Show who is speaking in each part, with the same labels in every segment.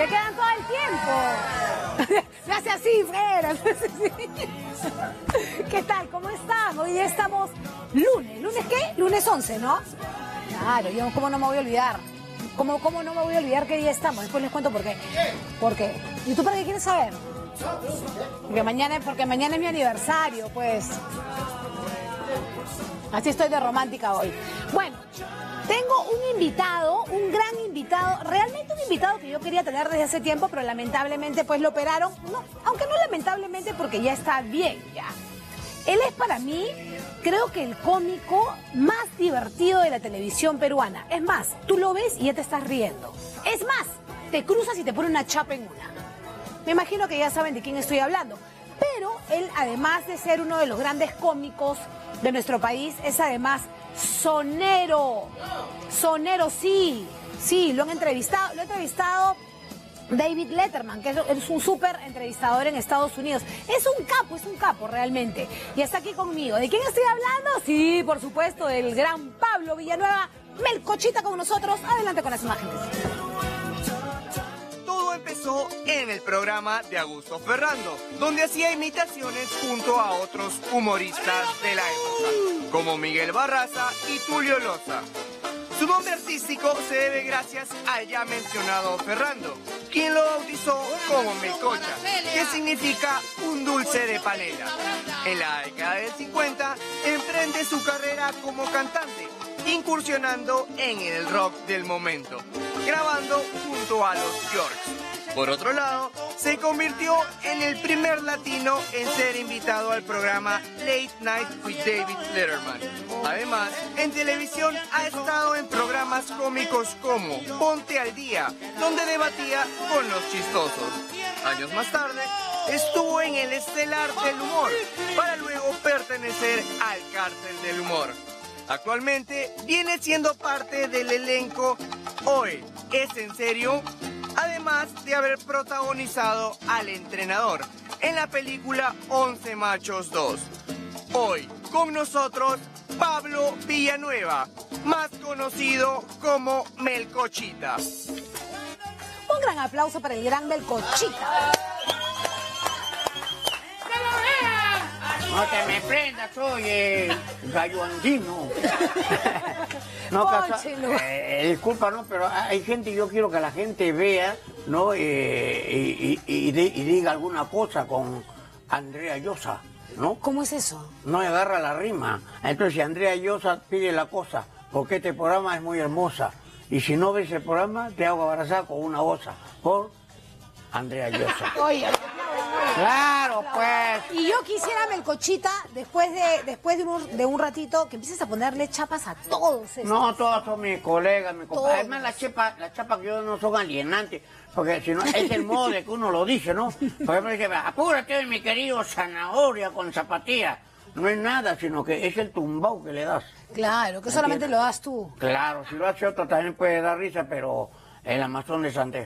Speaker 1: Se quedan todo el tiempo. Me hace así, Frera. ¿Qué tal? ¿Cómo están? Hoy ya estamos lunes. ¿Lunes qué? Lunes 11, ¿no? Claro, yo cómo no me voy a olvidar. ¿Cómo no me voy a olvidar qué día estamos? Después les cuento por qué. ¿Por qué? ¿Y tú para qué quieres saber? Porque mañana es mi aniversario, pues. Así estoy de romántica hoy. Bueno, tengo un invitado, un gran invitado, realmente un invitado que yo quería tener desde hace tiempo, pero lamentablemente pues lo operaron. No, aunque no lamentablemente porque ya está bien, ya. Él es para mí, creo que el cómico más divertido de la televisión peruana. Es más, tú lo ves y ya te estás riendo. Es más, te cruzas y te pone una chapa en una. Me imagino que ya saben de quién estoy hablando. Pero él, además de ser uno de los grandes cómicos de nuestro país, es además sonero. Sonero, sí. Sí, lo han entrevistado. Lo ha entrevistado David Letterman, que es un súper entrevistador en Estados Unidos. Es un capo realmente. Y está aquí conmigo. ¿De quién estoy hablando? Sí, por supuesto, del gran Pablo Villanueva. Melcochita con nosotros. Adelante con las imágenes.
Speaker 2: Todo empezó en el programa de Augusto Ferrando, donde hacía imitaciones junto a otros humoristas de la época, como Miguel Barraza y Tulio Loza. Su nombre artístico se debe gracias al ya mencionado Ferrando, quien lo bautizó como Melcocha, que significa un dulce de panela. En la década del 50 emprende su carrera como cantante, incursionando en el rock del momento, grabando junto a los Yorks. Por otro lado, se convirtió en el primer latino en ser invitado al programa Late Night with David Letterman. Además, en televisión ha estado en programas cómicos como Ponte al Día, donde debatía con los chistosos. Años más tarde, estuvo en el Estelar del Humor, para luego pertenecer al Cártel del Humor. Actualmente viene siendo parte del elenco Hoy ¿Es en serio?, además de haber protagonizado al entrenador en la película 11 Machos 2. Hoy con nosotros Pablo Villanueva, más conocido como Melcochita.
Speaker 1: Un gran aplauso para el gran Melcochita.
Speaker 3: No te me prendas, soy gallo andino. No, disculpa, no, pero hay gente, yo quiero que la gente vea, ¿no? Y diga alguna cosa con Andrea Llosa, ¿no?
Speaker 1: ¿Cómo es eso?
Speaker 3: No agarra la rima. Entonces, si Andrea Llosa pide la cosa, porque este programa es muy hermosa, y si no ves el programa, te hago abrazar con una osa, por Andrea Llosa.
Speaker 1: Oye,
Speaker 3: claro, pues.
Speaker 1: y yo quisiera, Melcochita, después de un ratito, que empieces a ponerle chapas a todos estos.
Speaker 3: No, todos son mis colegas, mis compañeros. Además, la chapa que yo no son alienantes, porque si no, es el modo de que uno lo dice, ¿no? Por ejemplo, dice, apúrate, mi querido zanahoria con zapatilla. No es nada, sino que es el tumbao que le das.
Speaker 1: Claro, que solamente lo das tú.
Speaker 3: Claro, si lo hace otro también puede dar risa, pero el Amazon de Santé.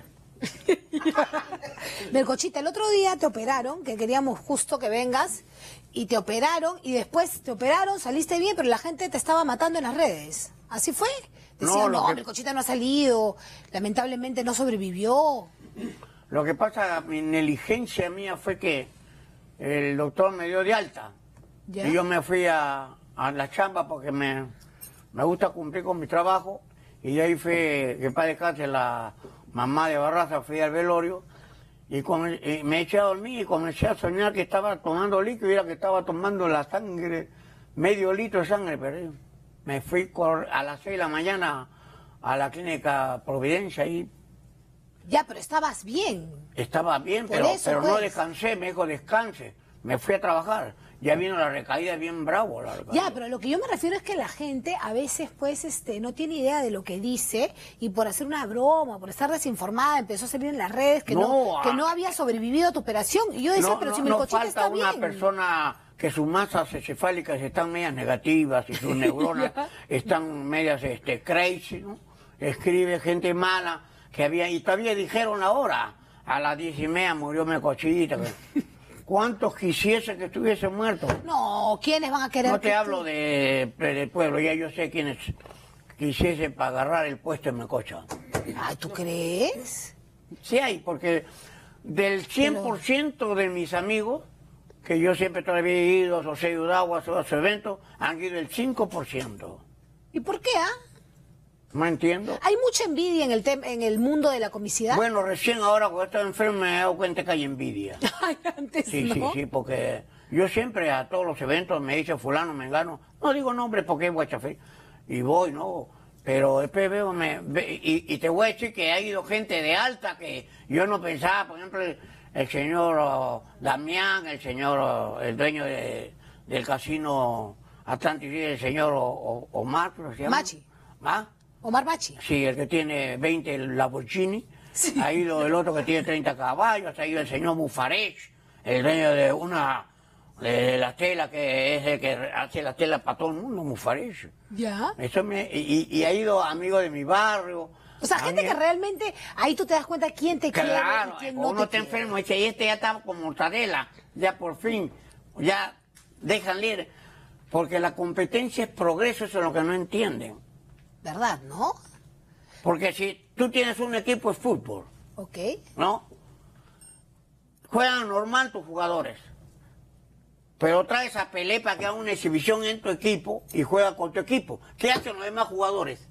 Speaker 1: Melcochita, el otro día te operaron, que queríamos justo que vengas, y te operaron, y después te operaron, saliste bien, pero la gente te estaba matando en las redes. ¿Así fue? Decían, no, Melcochita no ha salido, lamentablemente no sobrevivió.
Speaker 3: Lo que pasa, mi negligencia mía fue que el doctor me dio de alta. ¿Ya? Y yo me fui a la chamba porque me gusta cumplir con mi trabajo, y de ahí fue que para dejarse la mamá de Barraza, fui al velorio y me eché a dormir y comencé a soñar que estaba tomando líquido y era que estaba tomando la sangre, medio litro de sangre, pero me fui a las 6 de la mañana a la clínica Providencia y...
Speaker 1: Ya, pero estabas bien.
Speaker 3: Estaba bien, pero no descansé, me dijo descanse, me fui a trabajar. Ya vino la recaída bien bravo.
Speaker 1: Ya, pero lo que yo me refiero es que la gente a veces pues no tiene idea de lo que dice y por hacer una broma, por estar desinformada, empezó a salir en las redes que no había sobrevivido a tu operación. Y yo decía, pero si Melcochita está bien.
Speaker 3: No falta una persona que sus masas encefálicas están medias negativas y sus neuronas están medias crazy, ¿no? Escribe gente mala que había, y todavía dijeron ahora, a las 10:30 murió Melcochita. ¿Cuántos quisiesen que estuviese muerto?
Speaker 1: No, ¿quiénes van a querer?
Speaker 3: No te hablo del pueblo, ya yo sé quiénes quisiesen para agarrar el puesto en Melcocha.
Speaker 1: Ah, ¿tú crees?
Speaker 3: Sí hay, porque del 100% de mis amigos, que yo siempre todavía he ido, los he ayudado a sus eventos, han ido el 5%.
Speaker 1: ¿Y por qué,
Speaker 3: No entiendo.
Speaker 1: ¿Hay mucha envidia en el mundo de la comicidad?
Speaker 3: Bueno, recién ahora cuando estoy enfermo me he dado cuenta que hay envidia.
Speaker 1: Ay, antes
Speaker 3: Sí,
Speaker 1: no.
Speaker 3: sí, porque yo siempre a todos los eventos me dice fulano, mengano, no digo nombre porque es guachafé, y voy, ¿no? Pero después veo, y te voy a decir que ha ido gente de alta que yo no pensaba, por ejemplo, el señor Damián, el dueño del casino Atlantic, el señor Omar, ¿cómo se llama?
Speaker 1: Machi.
Speaker 3: ¿Ah?
Speaker 1: Omar Machi.
Speaker 3: Sí, el que tiene 20 Lamborghini, sí. Ha ido el otro que tiene 30 caballos, ha ido el señor Mufarech, el dueño de la tela, que es el que hace la tela para todo el mundo, Mufarech.
Speaker 1: Ya.
Speaker 3: Y ha ido amigos de mi barrio.
Speaker 1: O sea, gente que realmente, ahí tú te das cuenta quién te quiere y quién no
Speaker 3: uno
Speaker 1: te
Speaker 3: está
Speaker 1: quiere.
Speaker 3: enfermo y dice, y este ya está como mortadela, ya por fin, ya dejan libre. Porque la competencia es progreso, eso es lo que no entienden.
Speaker 1: ¿Verdad, no?
Speaker 3: Porque si tú tienes un equipo de fútbol,
Speaker 1: Ok.
Speaker 3: ¿no? Juegan normal tus jugadores. Pero traes a Pelé para que haga una exhibición en tu equipo y juega con tu equipo. ¿Qué hacen los demás jugadores?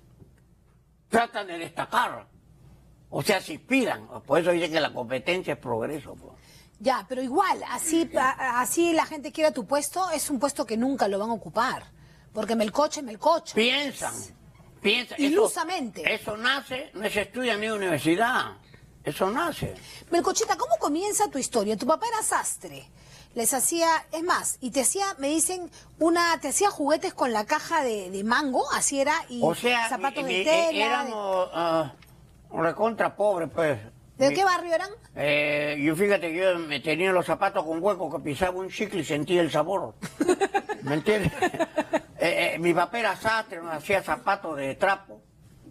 Speaker 3: Tratan de destacar. O sea, se inspiran. Por eso dicen que la competencia es progreso. Pues.
Speaker 1: Ya, pero igual, así la gente quiera tu puesto, es un puesto que nunca lo van a ocupar. Porque melcoche.
Speaker 3: Piensan.
Speaker 1: Ilusamente.
Speaker 3: Eso nace, no se estudia ni en universidad. Eso nace.
Speaker 1: Melcochita, ¿cómo comienza tu historia? Tu papá era sastre. Les hacía, es más, y te hacía, me dicen, te hacía juguetes con la caja de mango, así era, y
Speaker 3: o sea,
Speaker 1: zapatos de tela.
Speaker 3: Éramos recontra pobres, pues.
Speaker 1: ¿De qué barrio eran?
Speaker 3: Yo fíjate que yo me tenía los zapatos con hueco, que pisaba un chicle y sentía el sabor. ¿Me entiendes? Mi papá era sastre, nos hacía zapatos de trapo,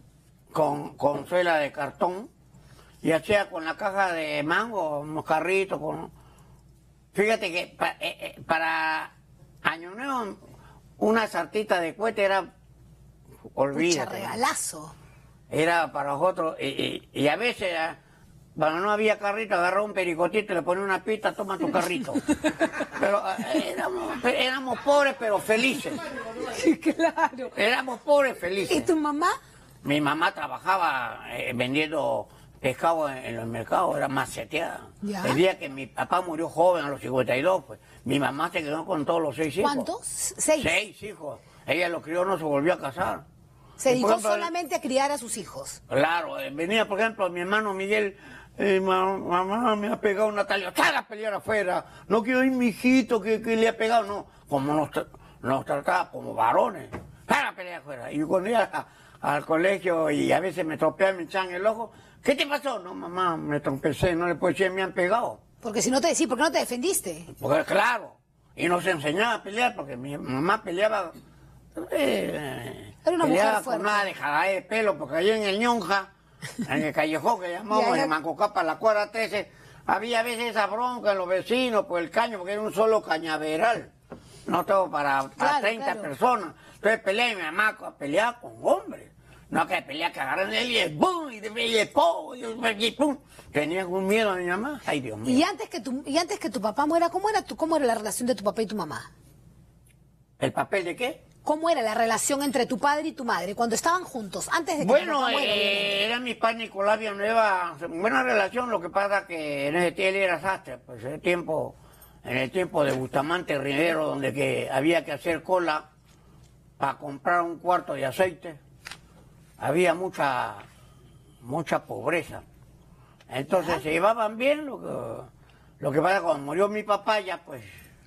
Speaker 3: con suela de cartón, y hacía con la caja de mango, unos carritos, Fíjate que para Año Nuevo una sartita de cohete era, olvídate.
Speaker 1: Pucha, regalazo.
Speaker 3: Era para nosotros, y a veces, cuando no había carrito, agarraba un pericotito y le ponía una pista, toma tu carrito. Pero éramos pobres pero felices.
Speaker 1: Claro.
Speaker 3: Éramos pobres felices.
Speaker 1: ¿Y tu mamá?
Speaker 3: Mi mamá trabajaba vendiendo pescado en los mercados, era maceteada.
Speaker 1: ¿Ya?
Speaker 3: El día que mi papá murió joven, a los 52, pues, mi mamá se quedó con todos los 6 hijos.
Speaker 1: ¿Cuántos? 6.
Speaker 3: 6 hijos. Ella los crió, no se volvió a casar.
Speaker 1: Se
Speaker 3: Y,
Speaker 1: dedicó
Speaker 3: por ejemplo,
Speaker 1: solamente a criar a sus hijos.
Speaker 3: Claro, venía, por ejemplo, mi hermano Miguel, mamá me ha pegado una talla, ¡sal a pelear afuera! No quiero ir mi hijito que le ha pegado, no. Como nos trataba como varones, ¡sal a pelear afuera! Y cuando iba al colegio y a veces me tropeaba, me echaban el ojo, ¿qué te pasó? No, mamá, me trompecé, no le puedo decir, me han pegado.
Speaker 1: Porque si no te decís, ¿por qué no te defendiste?
Speaker 3: Porque claro, y nos enseñaba a pelear, porque mi mamá peleaba...
Speaker 1: Era una mujer
Speaker 3: peleaba
Speaker 1: fuerte.
Speaker 3: con una dejada de pelo, porque allá en el Ñonja, en el callejón que llamamos, en Mancocapa, la cuadra 13, había a veces esa bronca en los vecinos por el caño, porque era un solo cañaveral, no todo para 30 personas. Entonces peleaba y mi mamá peleaba con hombres, no que peleaba que agarran él y el boom, y pum. Tenían un miedo a mi mamá, ay Dios mío.
Speaker 1: Y antes que tu papá muera, ¿cómo era la relación de tu papá y tu mamá?
Speaker 3: ¿El papel de qué?
Speaker 1: ¿Cómo era la relación entre tu padre y tu madre cuando estaban juntos, antes de que tu papá muera?
Speaker 3: Era mi padre Nicolás Villanueva, buena relación, lo que pasa que en ese tiempo él era sastre, pues en el tiempo de Bustamante Rivero, donde que había que hacer cola para comprar un cuarto de aceite, había mucha pobreza. Entonces se llevaban bien, lo que pasa cuando murió mi papá ya pues...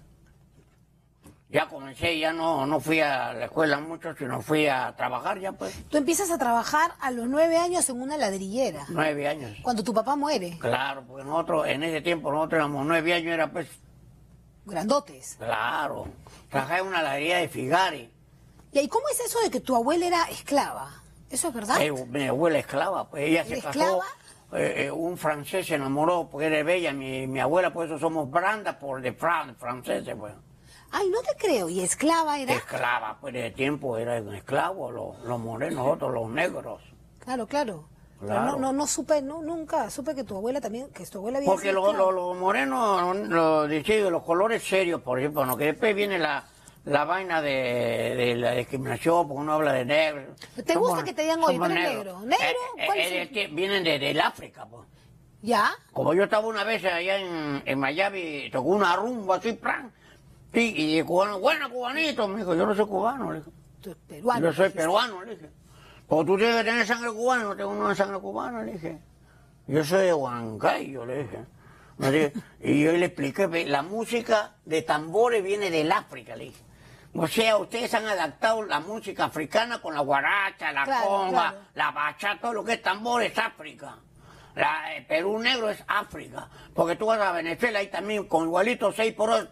Speaker 3: Ya comencé, ya no fui a la escuela mucho, sino fui a trabajar ya pues.
Speaker 1: Tú empiezas a trabajar a los 9 años en una ladrillera.
Speaker 3: 9 años.
Speaker 1: Cuando tu papá muere.
Speaker 3: Claro, porque nosotros, en ese tiempo, nosotros éramos 9 años, era pues...
Speaker 1: Grandotes.
Speaker 3: Claro, trabajaba en una ladrillería de Figari.
Speaker 1: ¿Y cómo es eso de que tu abuela era esclava? ¿Eso es verdad?
Speaker 3: Mi abuela esclava, pues ella se casó,
Speaker 1: ¿Esclava?
Speaker 3: un francés se enamoró porque era bella, mi abuela, por eso somos Branda por de franceses, pues.
Speaker 1: Ay, no te creo. ¿Y esclava era?
Speaker 3: Esclava, pues de tiempo era un esclavo, los morenos, nosotros los negros.
Speaker 1: Claro, claro. Pero no supe, nunca supe que tu abuela también, que tu abuela había
Speaker 3: porque
Speaker 1: sido esclava.
Speaker 3: los morenos, los colores serios, por ejemplo, ¿no? Que después viene la vaina de la discriminación, porque uno habla de negro.
Speaker 1: ¿Te gusta que te digan hoy, pero negro? ¿Negro? ¿Cuál es
Speaker 3: que vienen del África, pues.
Speaker 1: ¿Ya?
Speaker 3: Como yo estaba una vez allá en Miami, tocó una rumba así, ¡pran! Sí, y el cubano, bueno, cubanito, me dijo, yo no soy cubano, le dije.
Speaker 1: Tú eres peruano.
Speaker 3: Yo soy peruano, le dije. Porque tú tienes que tener sangre cubana, no tengo una de sangre cubana, le dije. Yo soy de Huancayo, le dije. Y yo le expliqué, la música de tambores viene del África, le dije. O sea, ustedes han adaptado la música africana con la guaracha, la conga, la bachata, todo lo que es tambor es África. El Perú negro es África. Porque tú vas a Venezuela y también con igualito 6x8,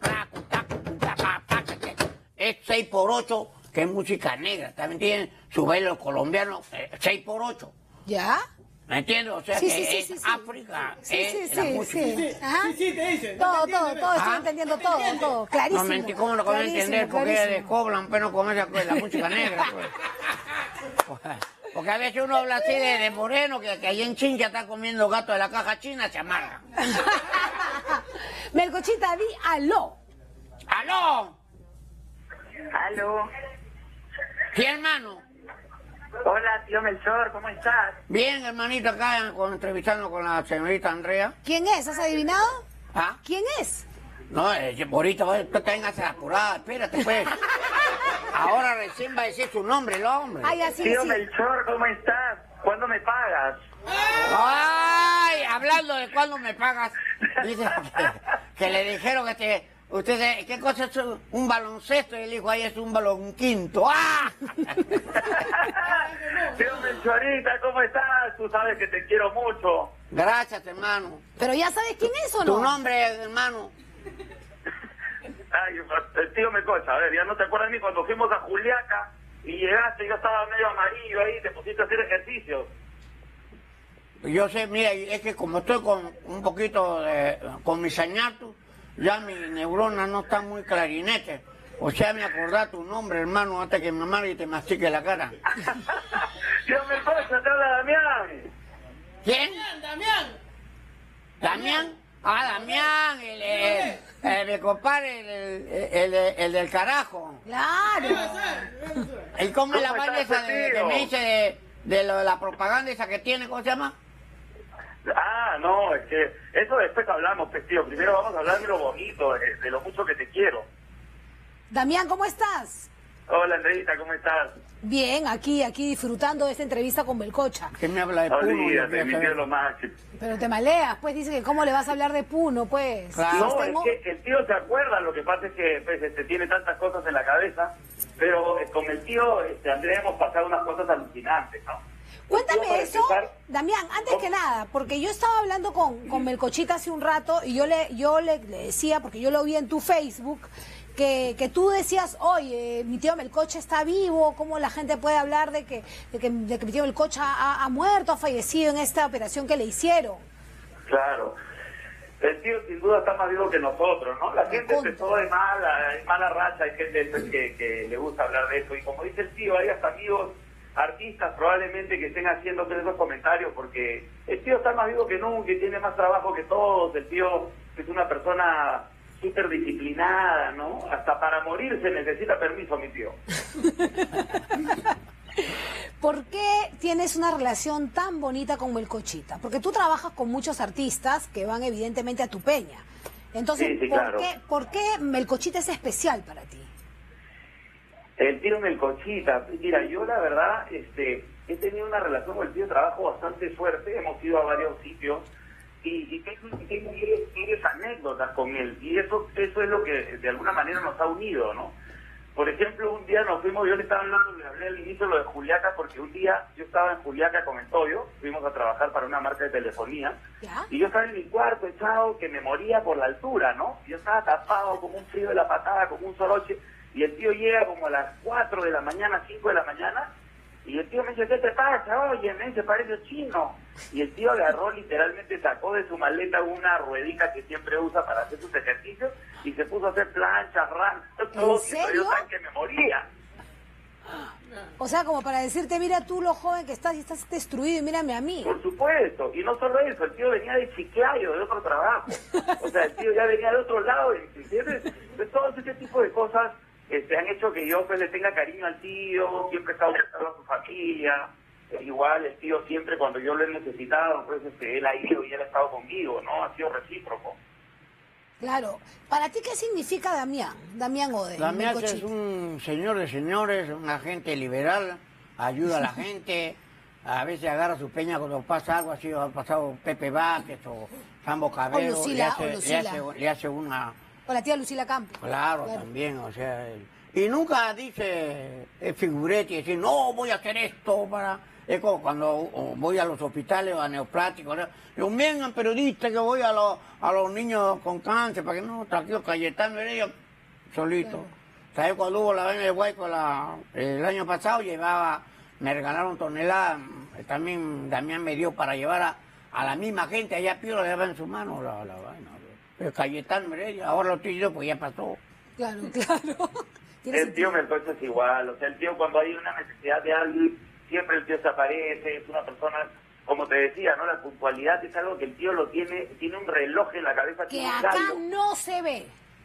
Speaker 3: es 6x8, que es música negra. También tienen su baile colombiano 6x8.
Speaker 1: ¿Ya?
Speaker 3: ¿Me entiendes? O sea que África es la música.
Speaker 1: Sí, te dicen. Todo, estoy entendiendo todo, clarísimo.
Speaker 3: No mentí, ¿cómo no voy a entender? Porque ella descoblan, pero con esa la música negra, pues. Porque a veces uno habla así de moreno, que allá en Chincha está comiendo gato de la caja china, se amarga.
Speaker 1: Melcochita, di aló.
Speaker 3: ¡Aló!
Speaker 4: Aló.
Speaker 3: Sí, hermano.
Speaker 4: Hola, tío Melchor, ¿cómo estás?
Speaker 3: Bien, hermanito, acá entrevistando con la señorita Andrea.
Speaker 1: ¿Quién es? ¿Has adivinado?
Speaker 3: ¿Ah?
Speaker 1: ¿Quién es?
Speaker 3: No, ahorita tú tengas apurada, espérate, pues. Ahora recién va a decir su nombre, el hombre.
Speaker 1: Ay, así,
Speaker 4: Tío
Speaker 1: sí.
Speaker 4: Melchor, ¿cómo estás? ¿Cuándo me pagas?
Speaker 3: Ay, hablando de cuándo me pagas, dice que le dijeron que usted, ¿qué cosa es un baloncesto? Y él dijo, ahí es un balón quinto. ¡Ah!
Speaker 4: Tío Melchorita, ¿cómo estás? Tú sabes que te quiero mucho.
Speaker 3: Gracias, hermano.
Speaker 1: Pero ya sabes quién es o no.
Speaker 3: ¿Tu nombre, hermano?
Speaker 4: Ay, el tío Melcocha, a ver, ya no te acuerdas ni cuando fuimos a Juliaca y llegaste, yo estaba medio amarillo ahí, te pusiste a hacer ejercicio.
Speaker 3: Yo sé, mira, es que como estoy con un poquito con mi sañato, ya mi neurona no está muy clarinete. O sea, me acordás tu nombre, hermano, antes que me amargue y te mastique la cara.
Speaker 4: Tío Melcocha, te habla Damián.
Speaker 3: ¿Quién? Damián. ¿Damián? Ah, Damián, mi compadre, el del carajo.
Speaker 1: Claro.
Speaker 3: ¿Y cómo es la
Speaker 4: ¿Cómo
Speaker 3: vaina
Speaker 4: estás,
Speaker 3: esa de
Speaker 4: tío?
Speaker 3: me dice de la propaganda esa que tiene, ¿cómo se llama?
Speaker 4: Ah, no, es que eso después hablamos, pues, tío. Primero vamos a hablar de lo bonito, de lo mucho que te quiero.
Speaker 1: Damián, ¿cómo estás?
Speaker 4: Hola, Andreita, ¿cómo estás?
Speaker 1: Bien, aquí disfrutando de esta entrevista con Melcocha.
Speaker 3: Que me habla de Puno. yo
Speaker 4: Olvídate,
Speaker 3: quería
Speaker 4: mi
Speaker 3: saber.
Speaker 4: tío lo máximo.
Speaker 1: Pero te maleas, pues dice que cómo le vas a hablar de Puno, pues.
Speaker 3: Claro.
Speaker 4: No,
Speaker 1: Tengo-
Speaker 4: es que el tío se acuerda, lo que pasa es que pues, tiene tantas cosas en la cabeza, pero con el tío Andrea hemos pasado unas cosas alucinantes, ¿no?
Speaker 1: Cuéntame
Speaker 4: Yo, para
Speaker 1: eso,
Speaker 4: empezar,
Speaker 1: Damián, antes que nada, porque yo estaba hablando con Melcochita hace un rato y yo le decía, porque yo lo vi en tu Facebook, que tú decías, oye, mi tío Melcocha está vivo, ¿cómo la gente puede hablar de que mi tío Melcocha ha muerto, ha fallecido en esta operación que le hicieron?
Speaker 4: Claro. El tío sin duda está más vivo que nosotros, ¿no? La gente empezó de mala racha, hay gente pues, que le gusta hablar de eso. Y como dice el tío, hay hasta amigos artistas probablemente que estén haciendo esos comentarios porque el tío está más vivo que nunca y tiene más trabajo que todos. El tío es una persona súper disciplinada, ¿no? Hasta para morir se necesita permiso, mi tío.
Speaker 1: ¿Por qué tienes una relación tan bonita con Melcochita? Porque tú trabajas con muchos artistas que van evidentemente a tu peña. Entonces,
Speaker 4: Sí, claro.
Speaker 1: ¿por qué Melcochita es especial para ti?
Speaker 4: El tío Melcochita, mira, yo la verdad he tenido una relación con el tío de trabajo bastante fuerte, hemos ido a varios sitios y tengo varias anécdotas con él y eso es lo que de alguna manera nos ha unido, ¿no? Por ejemplo, un día nos fuimos, yo le estaba hablando, le hablé al inicio lo de Juliaca, porque un día yo estaba en Juliaca con el Toyo, fuimos a trabajar para una marca de telefonía,
Speaker 1: ¿Ya?
Speaker 4: y yo estaba en mi cuarto echado, que me moría por la altura, ¿no? Yo estaba tapado como un frío de la patada, como un soroche, y el tío llega como a las 4 de la mañana, 5 de la mañana, y el tío me dice, ¿qué te pasa? Oye, me dice, parece chino. Y el tío agarró, literalmente sacó de su maleta una ruedita que siempre usa para hacer sus ejercicios y se puso a hacer planchas, todo.
Speaker 1: ¿En serio?
Speaker 4: Yo tan que me moría.
Speaker 1: O sea, como para decirte, mira tú lo joven que estás y estás destruido y mírame a mí.
Speaker 4: Por supuesto, y no solo eso, el tío venía de Chiclayo, de otro trabajo. O sea, el tío ya venía de otro lado, ¿entiendes? Entonces, todo ese tipo de cosas han hecho que yo pues le tenga cariño al tío, siempre he estado buscando a su familia. Igual el tío siempre cuando yo lo he necesitado, pues él ha ido y él ha estado conmigo, ¿no? Ha sido recíproco.
Speaker 1: Claro. ¿Para ti qué significa Damián? Damián Ode.
Speaker 3: Damián es un señor de señores, un agente liberal, ayuda a la gente, a veces agarra su peña cuando pasa algo, así ha pasado Pepe Vázquez o Sambo Cabero, le hace una...
Speaker 1: O la tía Lucila Campos.
Speaker 3: Claro, también, o sea... Y nunca dice, es figurete, decir, no, voy a hacer esto para... Es como cuando voy a los hospitales o a neopláticos, ¿no? Yo, vengan periodistas que voy a los niños con cáncer, para que no, tranquilo, Cayetano Heredia, solito. Claro. ¿Sabes? Cuando hubo la vaina de Guayco el año pasado, me regalaron toneladas, también Damián me dio para llevar a la misma gente, allá Pío le daba en su mano la vaina. Pero Cayetano Heredia, ahora lo estoy yo, pues ya pasó.
Speaker 1: Claro, claro.
Speaker 4: El tío Melcocha es igual, o sea, el tío cuando hay una necesidad de alguien, siempre el tío se aparece, es una persona, como te decía, ¿no? La puntualidad es algo que el tío lo tiene un reloj en la cabeza.
Speaker 1: Que acá no se ve.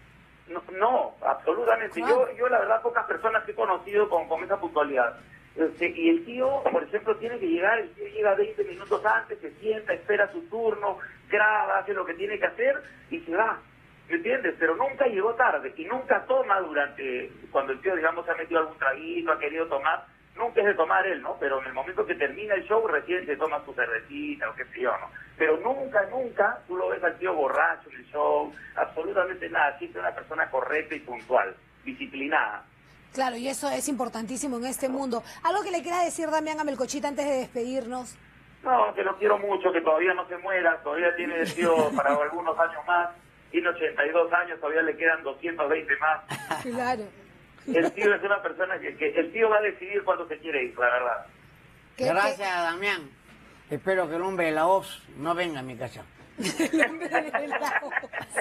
Speaker 4: No, absolutamente. Claro. Yo la verdad, pocas personas he conocido con esa puntualidad. Y el tío, por ejemplo, tiene que llegar, el tío llega 20 minutos antes, se sienta, espera su turno, graba, hace lo que tiene que hacer y se va. ¿Me entiendes? Pero nunca llegó tarde y nunca toma cuando el tío, digamos, se ha metido algún traguito, ha querido tomar, nunca es de tomar él, ¿no? Pero en el momento que termina el show, recién se toma su cervecita o qué sé yo, ¿no? Pero nunca tú lo ves al tío borracho en el show, absolutamente nada, siempre una persona correcta y puntual, disciplinada.
Speaker 1: Claro, y eso es importantísimo en este mundo. ¿Algo que le quieras decir, Damián, a Melcochita antes de despedirnos?
Speaker 4: No, que lo quiero mucho, que todavía no se muera, todavía tiene el tío para algunos años más. Tiene 82 años, todavía le quedan 220 más.
Speaker 1: Claro.
Speaker 4: El tío es una persona que el tío va a decidir cuándo se quiere ir, la verdad.
Speaker 3: Gracias, Damián. Espero que el hombre de la voz no venga a mi casa.
Speaker 1: El hombre de la voz.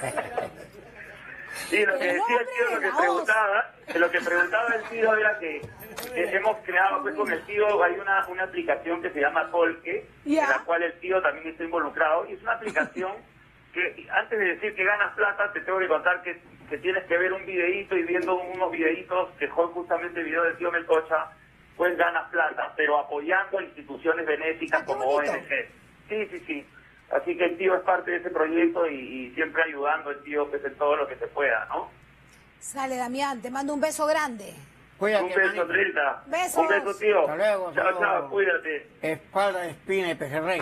Speaker 4: Sí, lo que decía el tío, lo que preguntaba el tío era que hemos creado, pues con el tío hay una aplicación que se llama Colque, en la cual el tío también está involucrado, y es una aplicación que antes de decir que ganas plata, te tengo que contar que tienes que ver un videíto y viendo unos videitos, que son justamente el video del tío Melcocha, pues ganas plata, pero apoyando instituciones benéficas como ONG. Sí. Así que el tío es parte de ese proyecto y siempre ayudando el tío pues, en todo lo que se pueda, ¿no?
Speaker 1: Sale, Damián, te mando un beso grande.
Speaker 3: Cuídate,
Speaker 4: un beso, Trilda.
Speaker 1: Besos.
Speaker 4: Un beso, tío.
Speaker 3: Hasta luego.
Speaker 4: Chao, cuídate.
Speaker 3: Espalda, espina y pejerrey.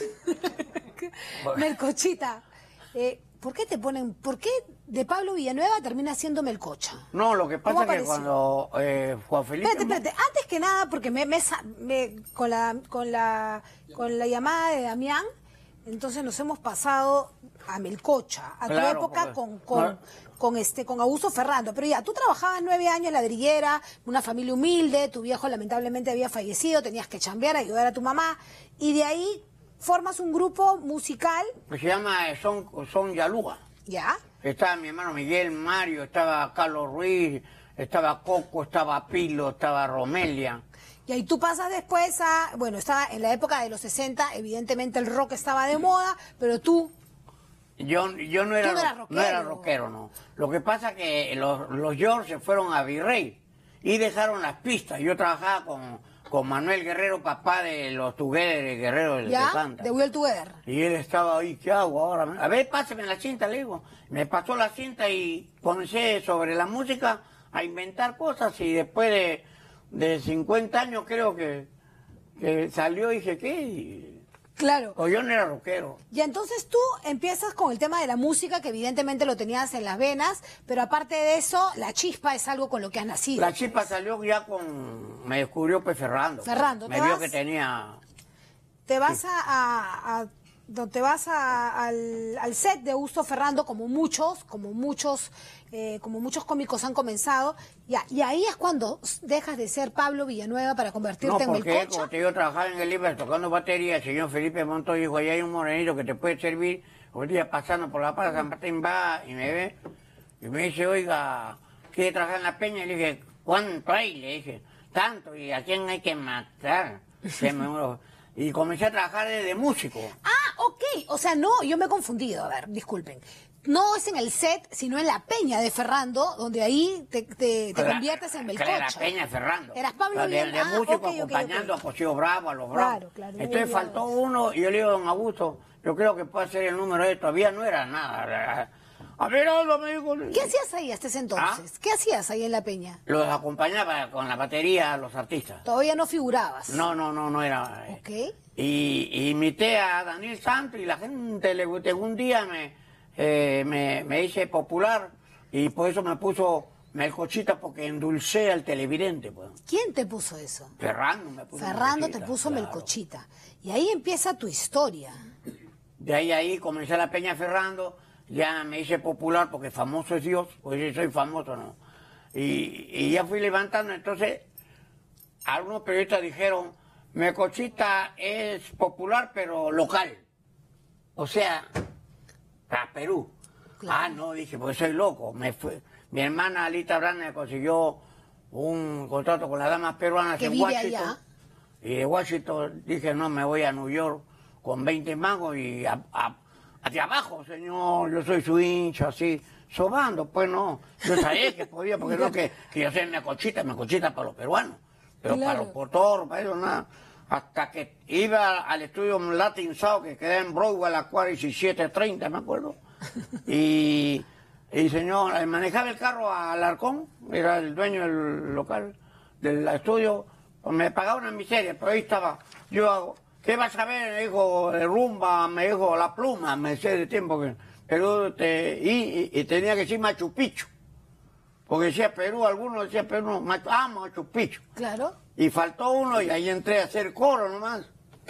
Speaker 1: Melcochita, ¿por qué de Pablo Villanueva termina siendo Melcocha?
Speaker 3: No, lo que pasa es que cuando Juan Felipe...
Speaker 1: Espérate, antes que nada, porque con la llamada de Damián, entonces nos hemos pasado a Melcocha, a tu época con Augusto Ferrando. Pero ya, tú trabajabas 9 años, ladrillera, una familia humilde, tu viejo lamentablemente había fallecido, tenías que chambear, ayudar a tu mamá, y de ahí formas un grupo musical.
Speaker 3: Que se llama Son Yalúa.
Speaker 1: ¿Ya?
Speaker 3: Estaba mi hermano Miguel, Mario, estaba Carlos Ruiz, estaba Coco, estaba Pilo, estaba Romelia.
Speaker 1: Y ahí tú pasas después estaba en la época de los 60, evidentemente el rock estaba de moda, pero tú...
Speaker 3: Yo no era rockero, no. Lo que pasa es que los George se fueron a Virrey y dejaron las pistas. Yo trabajaba con Manuel Guerrero, papá de los Together, Guerrero de Santa.
Speaker 1: De Will Together.
Speaker 3: Y él estaba ahí, ¿qué hago ahora? A ver, pásame la cinta, le digo. Me pasó la cinta y comencé sobre la música a inventar cosas y después de 50 años creo que salió y dije, ¿qué?
Speaker 1: Claro.
Speaker 3: O yo no era rockero.
Speaker 1: Y entonces tú empiezas con el tema de la música, que evidentemente lo tenías en las venas, pero aparte de eso, la chispa es algo con lo que has nacido.
Speaker 3: La chispa salió ya me descubrió pues Ferrando.
Speaker 1: Me
Speaker 3: vio que tenía...
Speaker 1: Te vas al set de Augusto Ferrando, como muchos cómicos han comenzado, y ahí es cuando dejas de ser Pablo Villanueva para convertirte en Melcocha.
Speaker 3: No, porque como te digo, trabajaba en el Iber tocando batería, el señor Felipe Montoya dijo, allá hay un morenito que te puede servir. Un día pasando por la Plaza San Martín va y me ve, y me dice, oiga, ¿quiere trabajar en la peña? Y le dije, ¿cuánto hay? Le dije, tanto, ¿y a quién hay que matar? Y comencé a trabajar de músico.
Speaker 1: Ah, ok. O sea, no, yo me he confundido. A ver, disculpen. No es en el set, sino en la peña de Ferrando, donde ahí te conviertes en Melcocha.
Speaker 3: La peña de Ferrando.
Speaker 1: Eras Pablo Bien.
Speaker 3: De músico, acompañando a José Bravo, a los Bravos.
Speaker 1: Claro.
Speaker 3: Entonces faltó uno y yo le digo a don Augusto, yo creo que puede ser el número de todavía no era nada. A ver, Aldo, me dijo.
Speaker 1: ¿Qué hacías ahí hasta ese entonces? ¿Qué hacías ahí en la peña?
Speaker 3: Los acompañaba con la batería a los artistas.
Speaker 1: Todavía no figurabas.
Speaker 3: No era.
Speaker 1: Ok.
Speaker 3: Y imité a Daniel Santos y la gente le gustó. Un día me hice popular y por eso me puso Melcochita, porque endulcé al televidente. Pues.
Speaker 1: ¿Quién te puso eso?
Speaker 3: Ferrando me puso
Speaker 1: Ferrando
Speaker 3: Melcochita,
Speaker 1: te puso
Speaker 3: claro.
Speaker 1: Melcochita. Y ahí empieza tu historia.
Speaker 3: De ahí comencé la peña Ferrando, ya me hice popular porque famoso es Dios, pues yo soy famoso, ¿no? Y ya fui levantando, entonces algunos periodistas dijeron, Melcochita es popular pero local, o sea, para Perú.
Speaker 1: Claro.
Speaker 3: Ah, no, dije, pues soy loco. Mi hermana Alita Brand me consiguió un contrato con las damas peruanas
Speaker 1: que
Speaker 3: en
Speaker 1: vive
Speaker 3: Washington.
Speaker 1: allá.
Speaker 3: Y de Washington dije, no, me voy a New York con 20 mangos y hacia abajo, señor, yo soy su hincha, así, sobando, pues no. Yo sabía que podía, porque no que yo soy Melcochita para los peruanos, pero
Speaker 1: claro.
Speaker 3: para los portoros, para eso nada. Hasta que iba al estudio Latin Sound, que queda en Broadway a las 17:30, me acuerdo. Y señor, manejaba el carro a Alarcón, era el dueño del local, del estudio, pues me pagaba una miseria, pero ahí estaba. Yo hago, ¿qué vas a ver? Me dijo, rumba, me dijo, La Pluma, me decía de tiempo que Perú, y tenía que decir Machu Picchu. Porque decía Perú, algunos decían Perú, Machu Picchu.
Speaker 1: Claro.
Speaker 3: Y faltó uno y ahí entré a hacer coro nomás.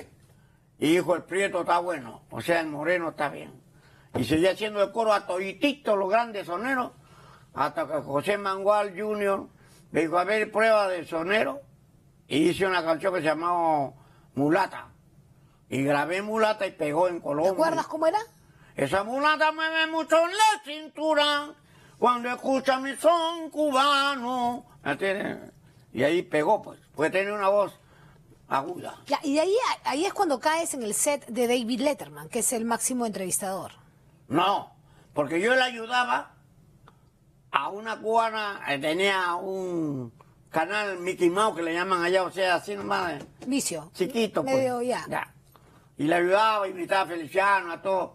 Speaker 3: Y dijo, el Prieto está bueno, o sea, el Moreno está bien. Y seguí haciendo el coro a todititos los grandes soneros, hasta que José Mangual Jr. me dijo, a ver, prueba de sonero. Y hice una canción que se llamaba Mulata. Y grabé Mulata y pegó en Colombia.
Speaker 1: ¿Te acuerdas cómo era?
Speaker 3: Esa mulata mueve mucho en la cintura cuando escucha mi son cubano. ¿Me entiendes? Y ahí pegó, pues tener una voz aguda.
Speaker 1: Ya, y de ahí es cuando caes en el set de David Letterman, que es el máximo entrevistador.
Speaker 3: No, porque yo le ayudaba a una cubana, tenía un canal Mickey Mouse que le llaman allá, o sea, así nomás.
Speaker 1: Vicio.
Speaker 3: Chiquito, pues.
Speaker 1: Medio ya.
Speaker 3: Y le ayudaba, invitaba a Feliciano, a todo.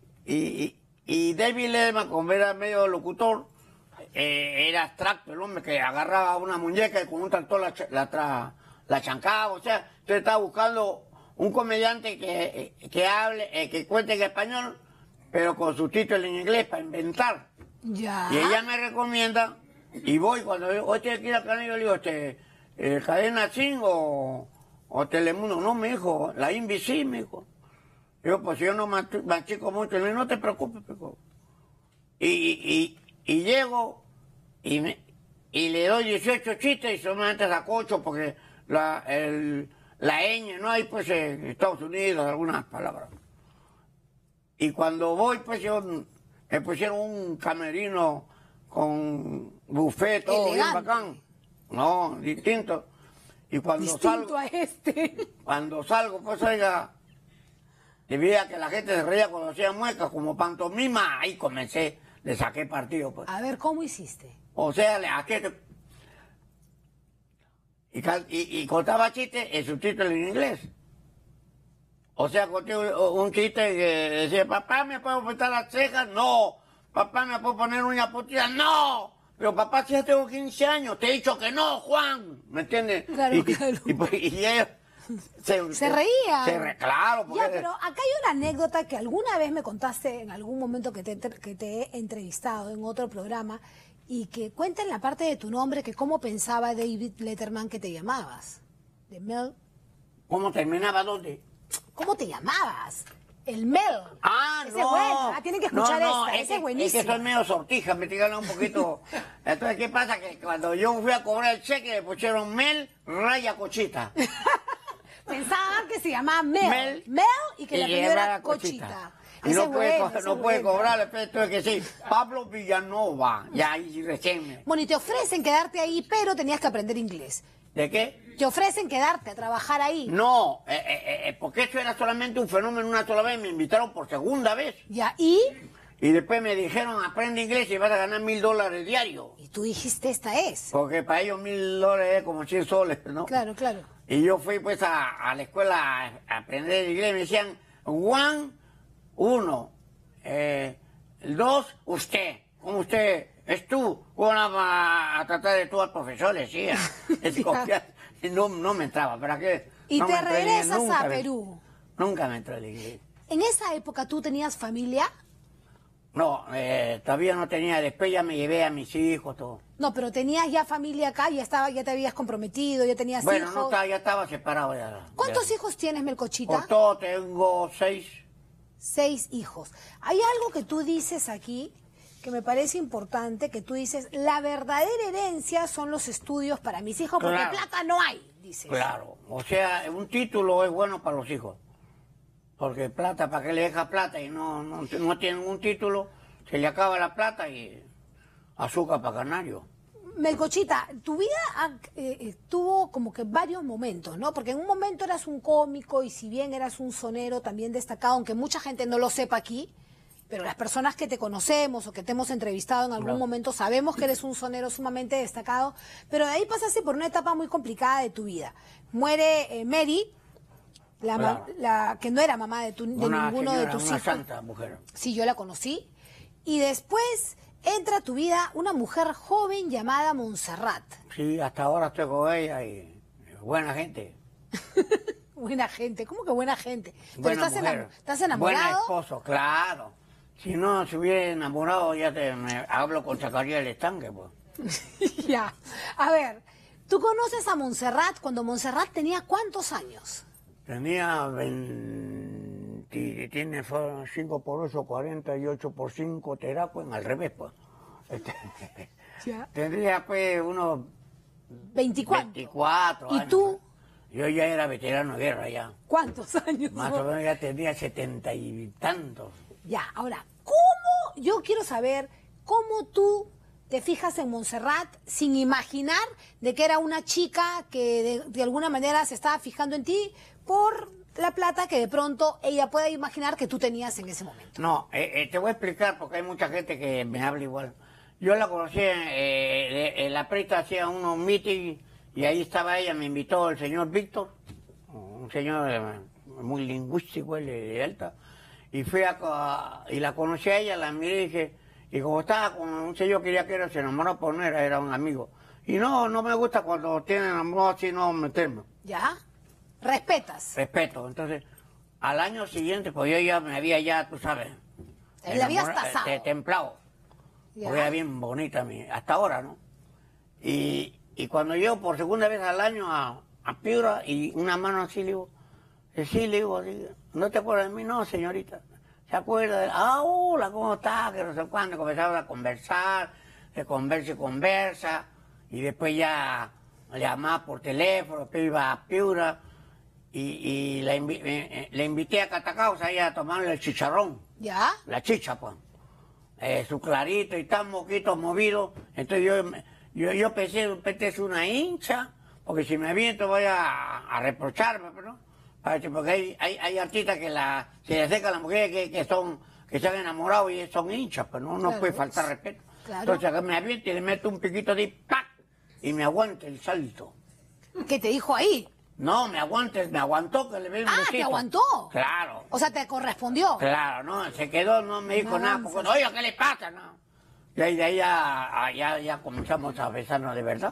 Speaker 3: Y David Letterman, como era medio locutor, era abstracto el hombre, que agarraba una muñeca y con un tractor la chancaba, o sea, usted estaba buscando un comediante que hable, que cuente en español, pero con subtítulos en inglés para inventar.
Speaker 1: Ya.
Speaker 3: Y ella me recomienda, y voy cuando yo, hoy tiene que ir a Canal, yo le digo, Cadena 5 o Telemundo, no, me dijo, la INBC, me dijo. Yo, pues yo no machico mucho, le digo, no te preocupes, pico. Y llego y le doy 18 chistes y solamente saco 8 porque la ñ no hay pues en Estados Unidos algunas palabras. Y cuando voy pues me pusieron un camerino con buffet, todo bien bacán. No, distinto. Y cuando
Speaker 1: Distinto a
Speaker 3: cuando salgo pues oiga, y veía que la gente se reía cuando hacía muecas como pantomima, ahí comencé, le saqué partido pues.
Speaker 1: A ver, ¿cómo hiciste?
Speaker 3: O sea, y contaba chistes en subtítulos en inglés. O sea, conté un chiste que decía, papá, ¿me puedo pintar las cejas? No. Papá, ¿me puedo poner uñas postizas? No. Pero papá, si ya tengo 15 años, te he dicho que no, Juan. ¿Me entiendes?
Speaker 1: Claro, claro.
Speaker 3: Y ellos
Speaker 1: Se reían.
Speaker 3: Claro. Porque
Speaker 1: Ya, pero acá hay una anécdota que alguna vez me contaste en algún momento que te he entrevistado en otro programa y que cuenta en la parte de tu nombre que cómo pensaba David Letterman que te llamabas. De Mel.
Speaker 3: ¿Cómo terminaba dónde?
Speaker 1: ¿Cómo te llamabas? El Mel.
Speaker 3: Ah,
Speaker 1: ese
Speaker 3: no.
Speaker 1: Es bueno. Tienen que escuchar esta. Ese es buenísimo.
Speaker 3: Es que soy medio sortija, me tiran un poquito. Entonces, ¿qué pasa? Que cuando yo fui a cobrar el cheque, le pusieron Mel Raya Cochita.
Speaker 1: Pensaban que se llamaba Mel. Mel y que la primera era Cochita.
Speaker 3: Y no puede cobrar, pero tuve que decir Pablo Villanova. Ya ahí recién.
Speaker 1: Bueno, y te ofrecen quedarte ahí, pero tenías que aprender inglés.
Speaker 3: ¿De qué?
Speaker 1: Te ofrecen quedarte a trabajar ahí.
Speaker 3: No, porque eso era solamente un fenómeno una sola vez, me invitaron por segunda vez.
Speaker 1: Ya, ¿y?
Speaker 3: Y después me dijeron, aprende inglés y vas a ganar $1000 diario.
Speaker 1: Y tú dijiste, esta es.
Speaker 3: Porque para ellos $1000 es como 100 soles, ¿no?
Speaker 1: Claro, claro.
Speaker 3: Y yo fui pues a la escuela a aprender inglés y me decían, uno, 2, usted. ¿Cómo usted? Es tú. ¿Cómo va a tratar de tú al profesor? Decía. No me entraba. ¿Para qué?
Speaker 1: Y
Speaker 3: no
Speaker 1: te regresas
Speaker 3: nunca
Speaker 1: a Perú.
Speaker 3: Nunca me entró el inglés.
Speaker 1: ¿En esa época tú tenías familia?
Speaker 3: No, todavía no tenía. Después ya me llevé a mis hijos, todo.
Speaker 1: No, pero tenías ya familia acá, ya te habías comprometido, ya tenías
Speaker 3: bueno,
Speaker 1: hijos.
Speaker 3: No, ya estaba separado ya.
Speaker 1: ¿Cuántos hijos tienes, Melcochita?
Speaker 3: Por todo tengo 6.
Speaker 1: 6 hijos. Hay algo que tú dices aquí que me parece importante, que tú dices, la verdadera herencia son los estudios para mis hijos, porque
Speaker 3: claro.
Speaker 1: plata no hay, dices.
Speaker 3: Claro, o sea, un título es bueno para los hijos. Porque plata, ¿para qué le deja plata? Y no tienen un título, se le acaba la plata y azúcar para canario.
Speaker 1: Melcochita, tu vida tuvo como que varios momentos, ¿no? Porque en un momento eras un cómico y si bien eras un sonero también destacado, aunque mucha gente no lo sepa aquí, pero las personas que te conocemos o que te hemos entrevistado en algún momento sabemos que eres un sonero sumamente destacado, pero de ahí pasaste por una etapa muy complicada de tu vida. Muere Mary, la que no era mamá de ninguno de tus hijos.
Speaker 3: Una santa mujer.
Speaker 1: Sí, yo la conocí. Y después entra a tu vida una mujer joven llamada Montserrat.
Speaker 3: Sí, hasta ahora estoy con ella y buena gente.
Speaker 1: Buena gente, ¿cómo que buena gente?
Speaker 3: Buena
Speaker 1: ¿Estás,
Speaker 3: mujer.
Speaker 1: ¿Estás enamorado?
Speaker 3: Buen esposo, claro. Si no se hubiera enamorado, ya me hablo con Zacarías del Estanque, pues.
Speaker 1: Ya. A ver, ¿tú conoces a Montserrat cuando Montserrat tenía cuántos años?
Speaker 3: Tenía 20, tiene 5 por 8, 48 por 5, terapia, al revés, pues.
Speaker 1: Ya.
Speaker 3: Tendría, pues, unos
Speaker 1: 24.
Speaker 3: 24 años.
Speaker 1: ¿Y tú?
Speaker 3: Yo ya era veterano de guerra ya.
Speaker 1: ¿Cuántos años?
Speaker 3: Más o menos ya tendría 70 y tantos.
Speaker 1: Ya, ahora, ¿cómo? Yo quiero saber cómo tú te fijas en Montserrat sin imaginar de que era una chica que de alguna manera se estaba fijando en ti por la plata que de pronto ella puede imaginar que tú tenías en ese momento.
Speaker 3: No, te voy a explicar porque hay mucha gente que me habla igual. Yo la conocí en la presta, hacía unos meetings y ahí estaba ella, me invitó el señor Víctor, un señor muy lingüístico, él de Alta, y fui y la conocí a ella, la miré y dije, y como estaba con un señor que quería que era, se enamoró por mí, era un amigo. Y no me gusta cuando tienen enamorado así, no meterme.
Speaker 1: ¿Ya? ¿Respetas?
Speaker 3: Respeto. Entonces, al año siguiente, pues yo ya me había, tú sabes,
Speaker 1: Le habías tasado.
Speaker 3: templado.
Speaker 1: Ya.
Speaker 3: Porque era bien bonita hasta ahora, ¿no? Y cuando yo por segunda vez al año a Piura y una mano así, le digo, sí, le digo, ¿no te acuerdas de mí? No, señorita. ¿Se acuerda de hola, ¿cómo está? Que no sé cuándo. Comenzamos a conversar, se conversa, y después ya le llamaba por teléfono, después iba a Piura, y le invité a Catacausa ahí a tomarle el chicharrón.
Speaker 1: ¿Ya?
Speaker 3: La chicha, pues. Su clarito y tan moquito movido. Entonces yo pensé es una hincha, porque si me aviento voy a reprocharme, ¿no? Porque hay artistas que se le acercan a las mujeres que se han enamorado y son hinchas, pero no
Speaker 1: Claro.
Speaker 3: puede faltar respeto.
Speaker 1: Claro.
Speaker 3: Entonces me aviento y le meto un piquito de ¡pac! Y me aguanta el salto.
Speaker 1: ¿Qué te dijo ahí?
Speaker 3: No, me aguantó que le ve un besito.
Speaker 1: ¿te aguantó?
Speaker 3: Claro.
Speaker 1: O sea, ¿te correspondió?
Speaker 3: Claro, no, se quedó, no me dijo nada, porque, oye, ¿qué le pasa? No. Y ahí de ahí ya comenzamos a besarnos de verdad.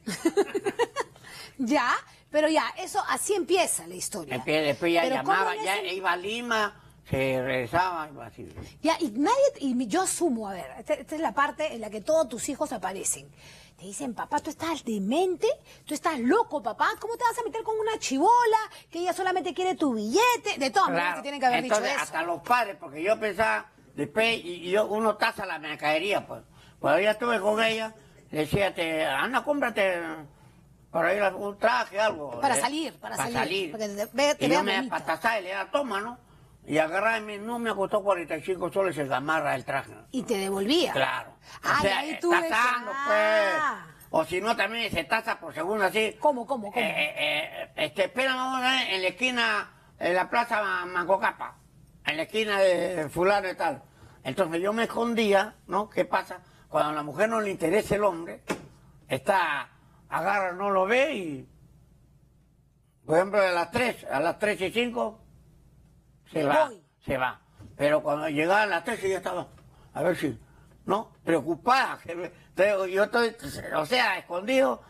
Speaker 1: Ya, pero ya, eso así empieza la historia.
Speaker 3: Después ya
Speaker 1: Pero
Speaker 3: llamaba,
Speaker 1: ¿cómo en
Speaker 3: ya
Speaker 1: ese-
Speaker 3: iba a Lima, se regresaba, iba así.
Speaker 1: Ya, y yo asumo, a ver, esta es la parte en la que todos tus hijos aparecen. Te dicen, papá, tú estás demente, tú estás loco, papá, ¿cómo te vas a meter con una chibola que ella solamente quiere tu billete? De todas maneras te tienen que haber
Speaker 3: entonces,
Speaker 1: dicho eso.
Speaker 3: hasta los padres, porque yo pensaba, después, uno tasa la mercadería, pues. Cuando ya estuve con ella, le decía, anda, cómprate para ir a un traje, algo.
Speaker 1: Para salir. Porque te
Speaker 3: Y
Speaker 1: veas
Speaker 3: yo me
Speaker 1: bonita.
Speaker 3: patasaba y le daba, toma, ¿no? Y agarraba y no me costó 45 soles el gamarra del traje.
Speaker 1: Y te devolvía.
Speaker 3: Claro.
Speaker 1: Ah,
Speaker 3: O sea,
Speaker 1: y ahí tú
Speaker 3: tasando, pues. O si no, también se tasa por segundo así.
Speaker 1: ¿Cómo?
Speaker 3: Esperan ahora en la esquina, en la plaza Mancocapa, en la esquina de fulano y tal. Entonces yo me escondía, ¿no? ¿Qué pasa? Cuando a la mujer no le interesa el hombre, agarra, no lo ve y, por ejemplo, a las 3:05, se va. Pero cuando llegaba a las 3 ya estaba, a ver si, ¿no? Preocupada. Yo estoy, o sea, escondido.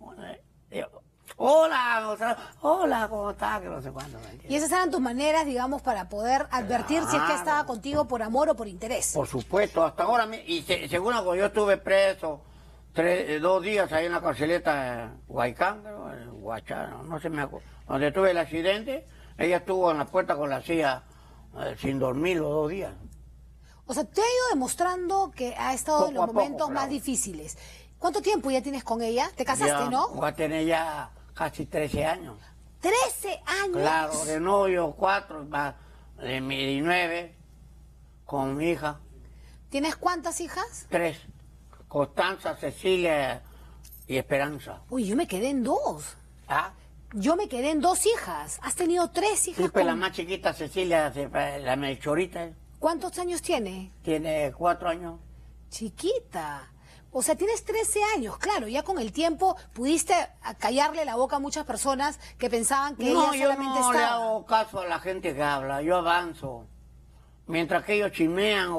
Speaker 3: Hola, ¿cómo estás? Que no sé cuándo.
Speaker 1: Y esas eran tus maneras, digamos, para poder advertir si es que estaba contigo por amor o por interés.
Speaker 3: Por supuesto, hasta ahora. Y según cuando yo estuve preso 2 días ahí en la carceleta Huaycán, Huachano, no se me acuerdo, donde tuve el accidente, ella estuvo en la puerta con la silla sin dormir los 2 días.
Speaker 1: O sea, te ha ido demostrando que ha estado en los momentos más
Speaker 3: claro.
Speaker 1: difíciles. ¿Cuánto tiempo ya tienes con ella? ¿Te casaste,
Speaker 3: ya,
Speaker 1: no?
Speaker 3: Voy a tener ya casi 13 años.
Speaker 1: ¿13 años?
Speaker 3: Claro, de novio 4, de 9, con mi hija.
Speaker 1: ¿Tienes cuántas hijas?
Speaker 3: 3, Constanza, Cecilia y Esperanza.
Speaker 1: Uy, yo me quedé en 2.
Speaker 3: ¿Ah?
Speaker 1: Yo me quedé en 2 hijas. ¿Has tenido 3 hijas?
Speaker 3: Sí, pues la más chiquita, Cecilia, la Melchorita,
Speaker 1: ¿Cuántos años tiene?
Speaker 3: tiene 4 años.
Speaker 1: Chiquita. O sea, tienes 13 años, claro, ya con el tiempo pudiste callarle la boca a muchas personas que pensaban que
Speaker 3: No,
Speaker 1: ella
Speaker 3: yo
Speaker 1: solamente
Speaker 3: no le
Speaker 1: estaba.
Speaker 3: hago caso a la gente que habla, yo avanzo. Mientras que ellos chismean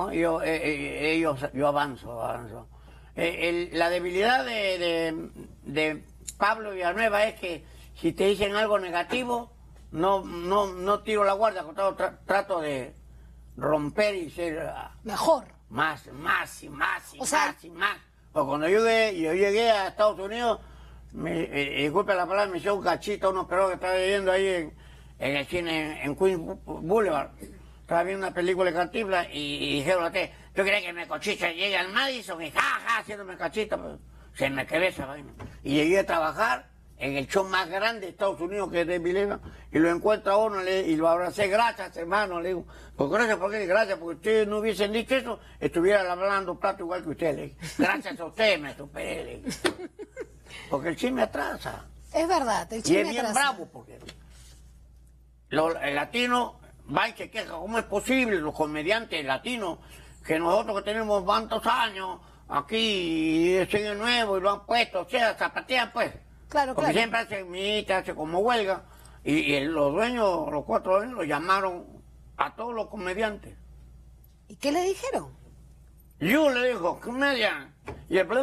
Speaker 3: yo avanzo. La debilidad de Pablo Villanueva es que si te dicen algo negativo, no tiro la guardia, trato de romper y ser
Speaker 1: Mejor.
Speaker 3: más y más y
Speaker 1: O sea,
Speaker 3: más y más. Porque cuando yo llegué a Estados Unidos, disculpe la palabra, me hizo un cachito, unos perros que estaba viviendo ahí en el cine, en Queens Boulevard. Estaba viendo una película de Cantinflas y dijeron, ¿tú crees que me cochita llegue al Madison? Y haciéndome cachita, pues, se me quedó esa vaina. Y llegué a trabajar en el show más grande de Estados Unidos, que es de Vilema, y lo encuentro a uno y lo abracé. Gracias, hermano, le digo. Pues gracias, gracias, porque ustedes no hubiesen dicho eso, estuviera lavando plato igual que ustedes, le digo. Gracias a ustedes me superé, le digo. Porque el chisme atrasa.
Speaker 1: Es verdad, el
Speaker 3: Y
Speaker 1: chisme
Speaker 3: es bien
Speaker 1: atrasa.
Speaker 3: bravo, porque el latino va y se queja, ¿cómo es posible los comediantes latinos, que nosotros que tenemos tantos años aquí, y siguen nuevo y lo han puesto, o sea, zapatean pues?
Speaker 1: Claro,
Speaker 3: Porque
Speaker 1: claro.
Speaker 3: siempre hacen mitas, hacen como huelga, y los dueños, los 4 dueños, los llamaron a todos los comediantes.
Speaker 1: ¿Y qué le dijeron?
Speaker 3: Yo le dijo, comedian, y el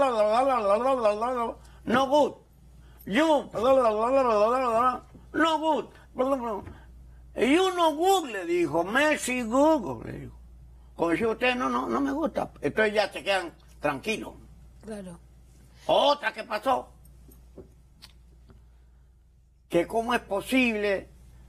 Speaker 3: no good. You, no good. You no good, le dijo, Messi Google, le dijo. Como decía usted, no me gusta. Entonces ya se quedan tranquilos.
Speaker 1: Claro.
Speaker 3: Otra que pasó, que cómo es posible,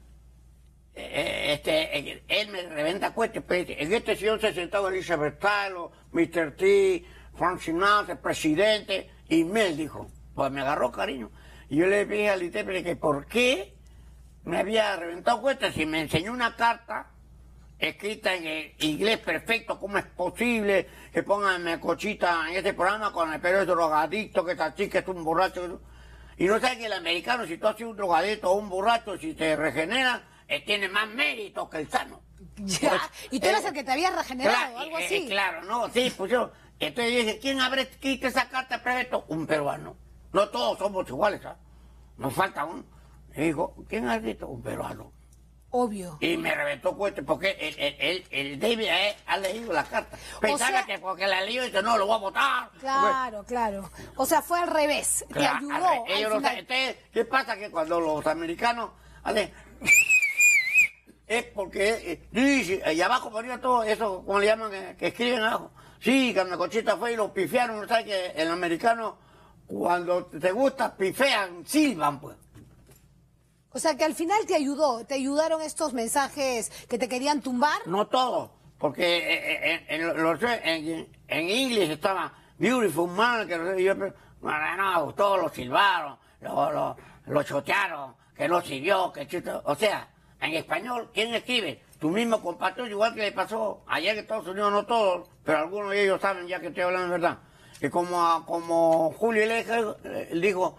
Speaker 3: él me reventa cuestas, en este sillón se sentaba Elizabeth Taylor, Mr. T, Frank Sinatra, el presidente, y Mel dijo, pues me agarró cariño. Y yo le dije al intérprete que por qué me había reventado cuestas si me enseñó una carta escrita en inglés perfecto, cómo es posible que pongan Melcochita en este programa con el perro drogadicto, que esta chica es un borracho. Y no sabe que el americano, si tú haces un drogadicto o un borracho, si te regenera, tiene más mérito que el sano.
Speaker 1: Ya.
Speaker 3: Pues,
Speaker 1: Y tú eras el que te habías regenerado,
Speaker 3: claro,
Speaker 1: algo así.
Speaker 3: claro, no, sí, pues yo. Entonces dije, ¿quién habrá escrito esa carta perfecto? Un peruano. No todos somos iguales, ¿sabes? Nos falta uno. Y dijo, ¿quién ha escrito? Un peruano.
Speaker 1: Obvio.
Speaker 3: Y me reventó cuesta porque el David ha leído la carta. Pensaba
Speaker 1: sea,
Speaker 3: que porque la leyó dice, no, lo voy a votar.
Speaker 1: Claro. O sea, fue al revés. Te ayudó.
Speaker 3: Ellos
Speaker 1: al final.
Speaker 3: entonces, ¿qué pasa? Que cuando los americanos hacen... Es porque dice, y abajo ponía todo eso, como le llaman, que escriben abajo. Sí, que Melcochita fue y lo pifiaron. ¿No sabes que el americano, cuando te gusta, pifean, silban, pues?
Speaker 1: O sea, que al final te ayudaron estos mensajes que te querían tumbar.
Speaker 3: No todo, porque en inglés estaba Beautiful Man, que no, todos lo silbaron, lo chotearon, que no sirvió, que chito. O sea, en español, ¿quién escribe? Tu mismo compatriota, igual que le pasó ayer en Estados Unidos, no todos, pero algunos de ellos saben ya que estoy hablando de verdad. Y como Julio Iglesias dijo,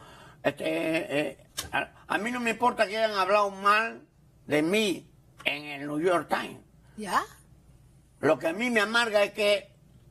Speaker 3: a mí no me importa que hayan hablado mal de mí en el New York Times.
Speaker 1: ¿Ya?
Speaker 3: Lo que a mí me amarga es que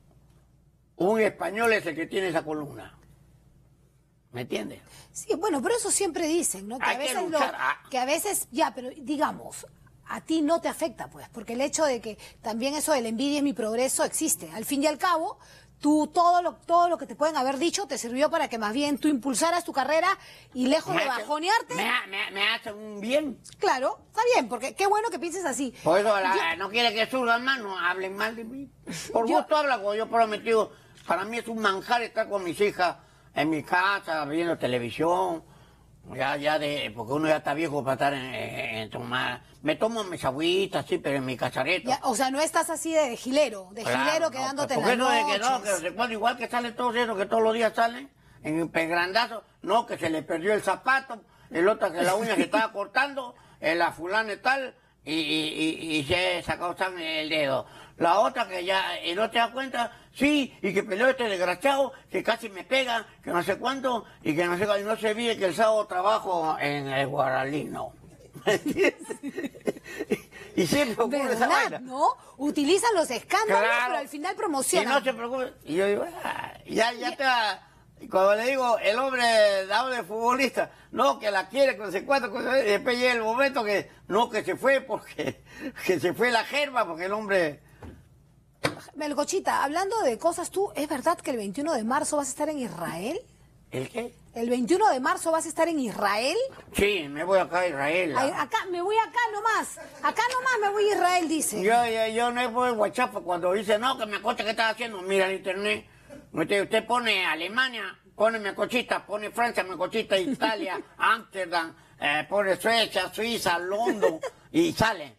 Speaker 3: un español es el que tiene esa columna. ¿Me entiendes?
Speaker 1: Sí, bueno, pero eso siempre dicen, ¿no? Que a veces, ya, pero digamos, a ti no te afecta, pues, porque el hecho de que también eso de la envidia es mi progreso existe. Al fin y al cabo, tú todo lo que te pueden haber dicho te sirvió para que más bien tú impulsaras tu carrera y lejos de bajonearte...
Speaker 3: Me hace un bien.
Speaker 1: Claro, está bien, porque qué bueno que pienses así.
Speaker 3: Por eso no quiere que surjan más, no hablen mal de mí. Por gusto habla, como yo prometido. Para mí es un manjar estar con mis hijas en mi casa, viendo televisión. Porque uno ya está viejo para estar en tomar. Me tomo mis agüitas, sí, pero en mi casareta.
Speaker 1: Ya, o sea, no estás así de gilero,
Speaker 3: claro,
Speaker 1: quedándote
Speaker 3: no,
Speaker 1: en las noches.
Speaker 3: Que igual que salen todos esos que todos los días salen, en pegrandazo, no, que se le perdió el zapato, el otro que la uña se estaba cortando, la fulana y tal, y se sacó sangre el dedo. La otra que ya no te das cuenta, sí, y que peleó este desgraciado, que casi me pega, que no sé cuánto, y que no sé cuánto, y no se olvide que el sábado trabajo en el Guaralino. ¿Me entiendes? Y siempre ocurre esa vaina.
Speaker 1: ¿No? Utilizan los escándalos,
Speaker 3: claro,
Speaker 1: pero al final promocionan.
Speaker 3: Y no se preocupe. Y yo digo, ya te... Cuando le digo, el hombre habla de futbolista, no, que la quiere, con sé cuánto, y después llega el momento que, no, que se fue, porque que se fue la germa, porque el hombre...
Speaker 1: Melgochita, hablando de cosas, ¿tú es verdad que el 21 de marzo vas a estar en Israel?
Speaker 3: ¿El qué?
Speaker 1: ¿El 21 de marzo vas a estar en Israel?
Speaker 3: Sí, me voy acá a Israel.
Speaker 1: Me voy acá nomás. Acá nomás me voy a Israel, dice.
Speaker 3: Yo no voy a WhatsApp cuando dice, no, que me acocha, ¿qué estás haciendo? Mira en internet. Usted pone Alemania, pone Melcochita, pone Francia, Melcochita, Italia, Ámsterdam, pone Suecia, Suiza, London, y sale.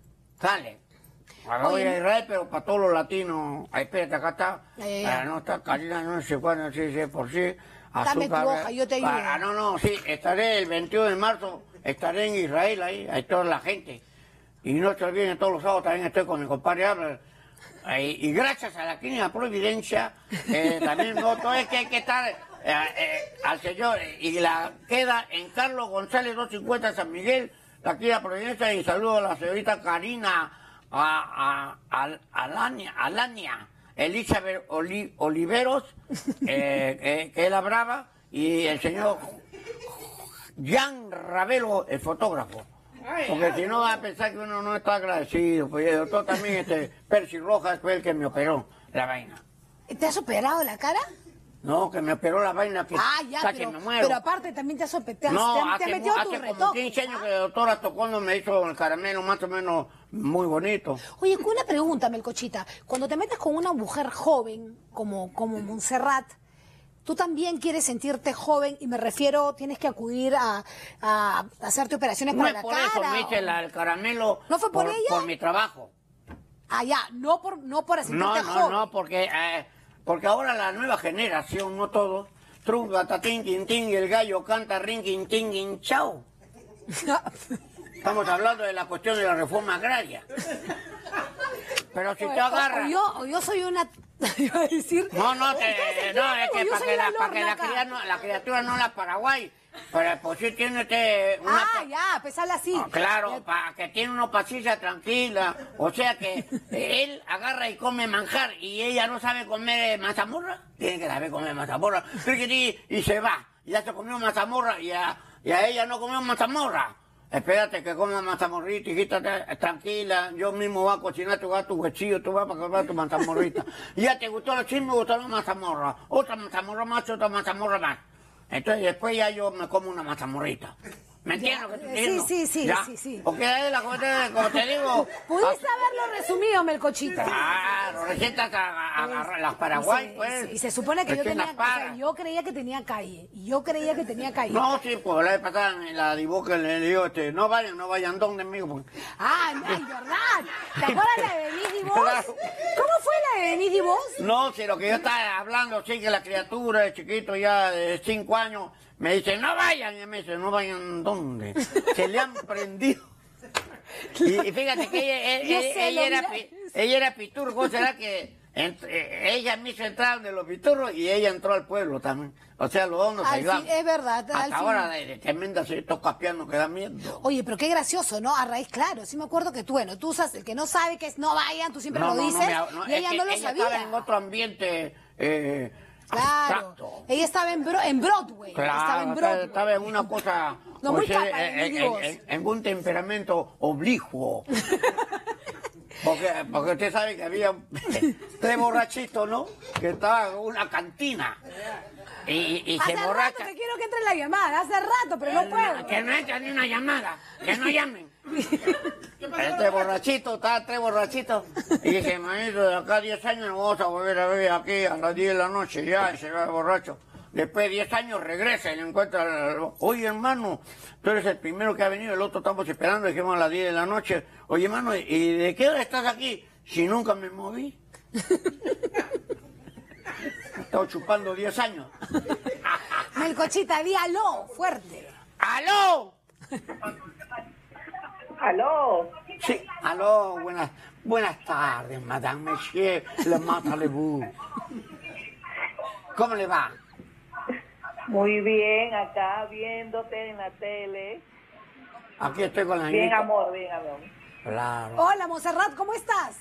Speaker 3: Ahora voy a Israel, pero para todos los latinos. Ahí, espérate, acá está. No está Karina, no sé cuándo, no sé por sí.
Speaker 1: Dame tu hoja, yo te ayudo.
Speaker 3: Sí, estaré el 21 de marzo, estaré en Israel, ahí toda la gente. Y no se olviden, todos los sábados también estoy con mi compadre Abel. Y gracias a la Clínica Providencia, también todo es que hay que estar al señor, y la queda en Carlos González 250 San Miguel, la Clínica Providencia, y saludo a la señorita Karina Alania, Elizabeth Oliveros, que es la brava, y el señor Jan Ravelo, el fotógrafo. Porque si no va a pensar que uno no está agradecido. Pues el doctor también, Percy Rojas, fue el que me operó la vaina.
Speaker 1: ¿Te has operado la cara?
Speaker 3: No, que me operó la vaina que casi me muero.
Speaker 1: Pero aparte también te has operado.
Speaker 3: No,
Speaker 1: te metió tu
Speaker 3: hace como 15 años que la doctora Tocón me hizo el caramelo más o menos muy bonito.
Speaker 1: Oye, una pregunta, Melcochita. Cuando te metes con una mujer joven, como Montserrat, tú también quieres sentirte joven, y me refiero, tienes que acudir a hacerte operaciones para la cara.
Speaker 3: No es por eso me hice el caramelo.
Speaker 1: ¿No fue por ella?
Speaker 3: Por mi trabajo.
Speaker 1: Ah, ya, no por sentirte joven.
Speaker 3: No, porque ahora la nueva generación, no todos, trunca, tatín, tintín, y el gallo canta rinquín, tinguín, chao. Estamos hablando de la cuestión de la reforma agraria. Pero si te agarras...
Speaker 1: O yo soy una... Iba a decir...
Speaker 3: No, es que para que la criatura no la Paraguay. Pero pues sí tiene una...
Speaker 1: pues habla así.
Speaker 3: Claro, para que tiene una paciencia tranquila. O sea que él agarra y come manjar, y ella no sabe comer mazamorra. Tiene que saber comer mazamorra. Y se va. Ya se comió mazamorra, y a ella no comió mazamorra. Espérate que coma mazamorrita, hijita, tranquila. Yo mismo voy a cocinar tu huesillo, tú vas para comer tu mazamorrita. Y ya te gustó la chisme, me gustó la mazamorra. Otra mazamorra más, otra mazamorra más. Entonces después ya yo me como una mazamorrita. ¿Me entiendes lo que te digo?
Speaker 1: Sí.
Speaker 3: Porque es como te digo...
Speaker 1: Pudiste haberlo resumido, Melcochita.
Speaker 3: Claro, recetas a las Paraguay, pues.
Speaker 1: Y se supone que yo creía que tenía calle.
Speaker 3: No, sí, pues la vez pasada en la dibuja le digo, no vayan donde amigo. Porque...
Speaker 1: verdad. ¿Te acuerdas la de Benítez Vos?
Speaker 3: Claro.
Speaker 1: ¿Cómo fue la de Benítez Vos?
Speaker 3: No, si lo que yo estaba hablando, sí, que la criatura de chiquito ya de 5 años... Me dice, no vayan, y me dice, no vayan, ¿dónde? Se le han prendido. Y fíjate que ella era piturgo, ¿será que ella me hizo entrar de los piturros y ella entró al pueblo también. O sea, los dos nos ayudamos.
Speaker 1: Es verdad.
Speaker 3: Hasta ahora de tremenda se está capeando que da miedo.
Speaker 1: Oye, pero qué gracioso, ¿no? A raíz, claro, sí me acuerdo que tú, bueno, tú usas, el que no sabe que es no vayan, tú siempre lo dices, y ella no lo sabía.
Speaker 3: Estaba en otro ambiente
Speaker 1: claro,
Speaker 3: abstracto.
Speaker 1: ella estaba en Broadway.
Speaker 3: Claro, estaba en una cosa...
Speaker 1: No, muy
Speaker 3: sea,
Speaker 1: capa,
Speaker 3: en un temperamento oblicuo. Porque usted sabe que había 3 borrachitos, ¿no? Que estaban en una cantina. Y
Speaker 1: hace
Speaker 3: se borracha.
Speaker 1: rato que quiero que entre la llamada, hace rato, pero no puedo.
Speaker 3: Que no entra ni una llamada, que no llamen. Estaban 3 borrachitos. Y dije, manito, de acá a 10 años nos vamos a volver a ver aquí a las 10 de la noche, ya, y se va el borracho. Después de 10 años regresa y le encuentra, oye hermano, tú eres el primero que ha venido, el otro estamos esperando, dijimos a las 10 de la noche. Oye hermano, ¿y de qué hora estás aquí? Si nunca me moví. He estado chupando 10 años.
Speaker 1: Melcochita, di aló, fuerte.
Speaker 3: ¡Aló!
Speaker 4: Aló.
Speaker 3: Sí, aló, buenas tardes, madame monsieur, le matalebou. ¿Cómo le va?
Speaker 4: Muy bien, acá viéndote en la tele.
Speaker 3: Aquí estoy con la
Speaker 4: Bien,
Speaker 3: niñita.
Speaker 4: amor, bien, amor.
Speaker 3: Claro.
Speaker 1: Hola, Montserrat, ¿cómo estás?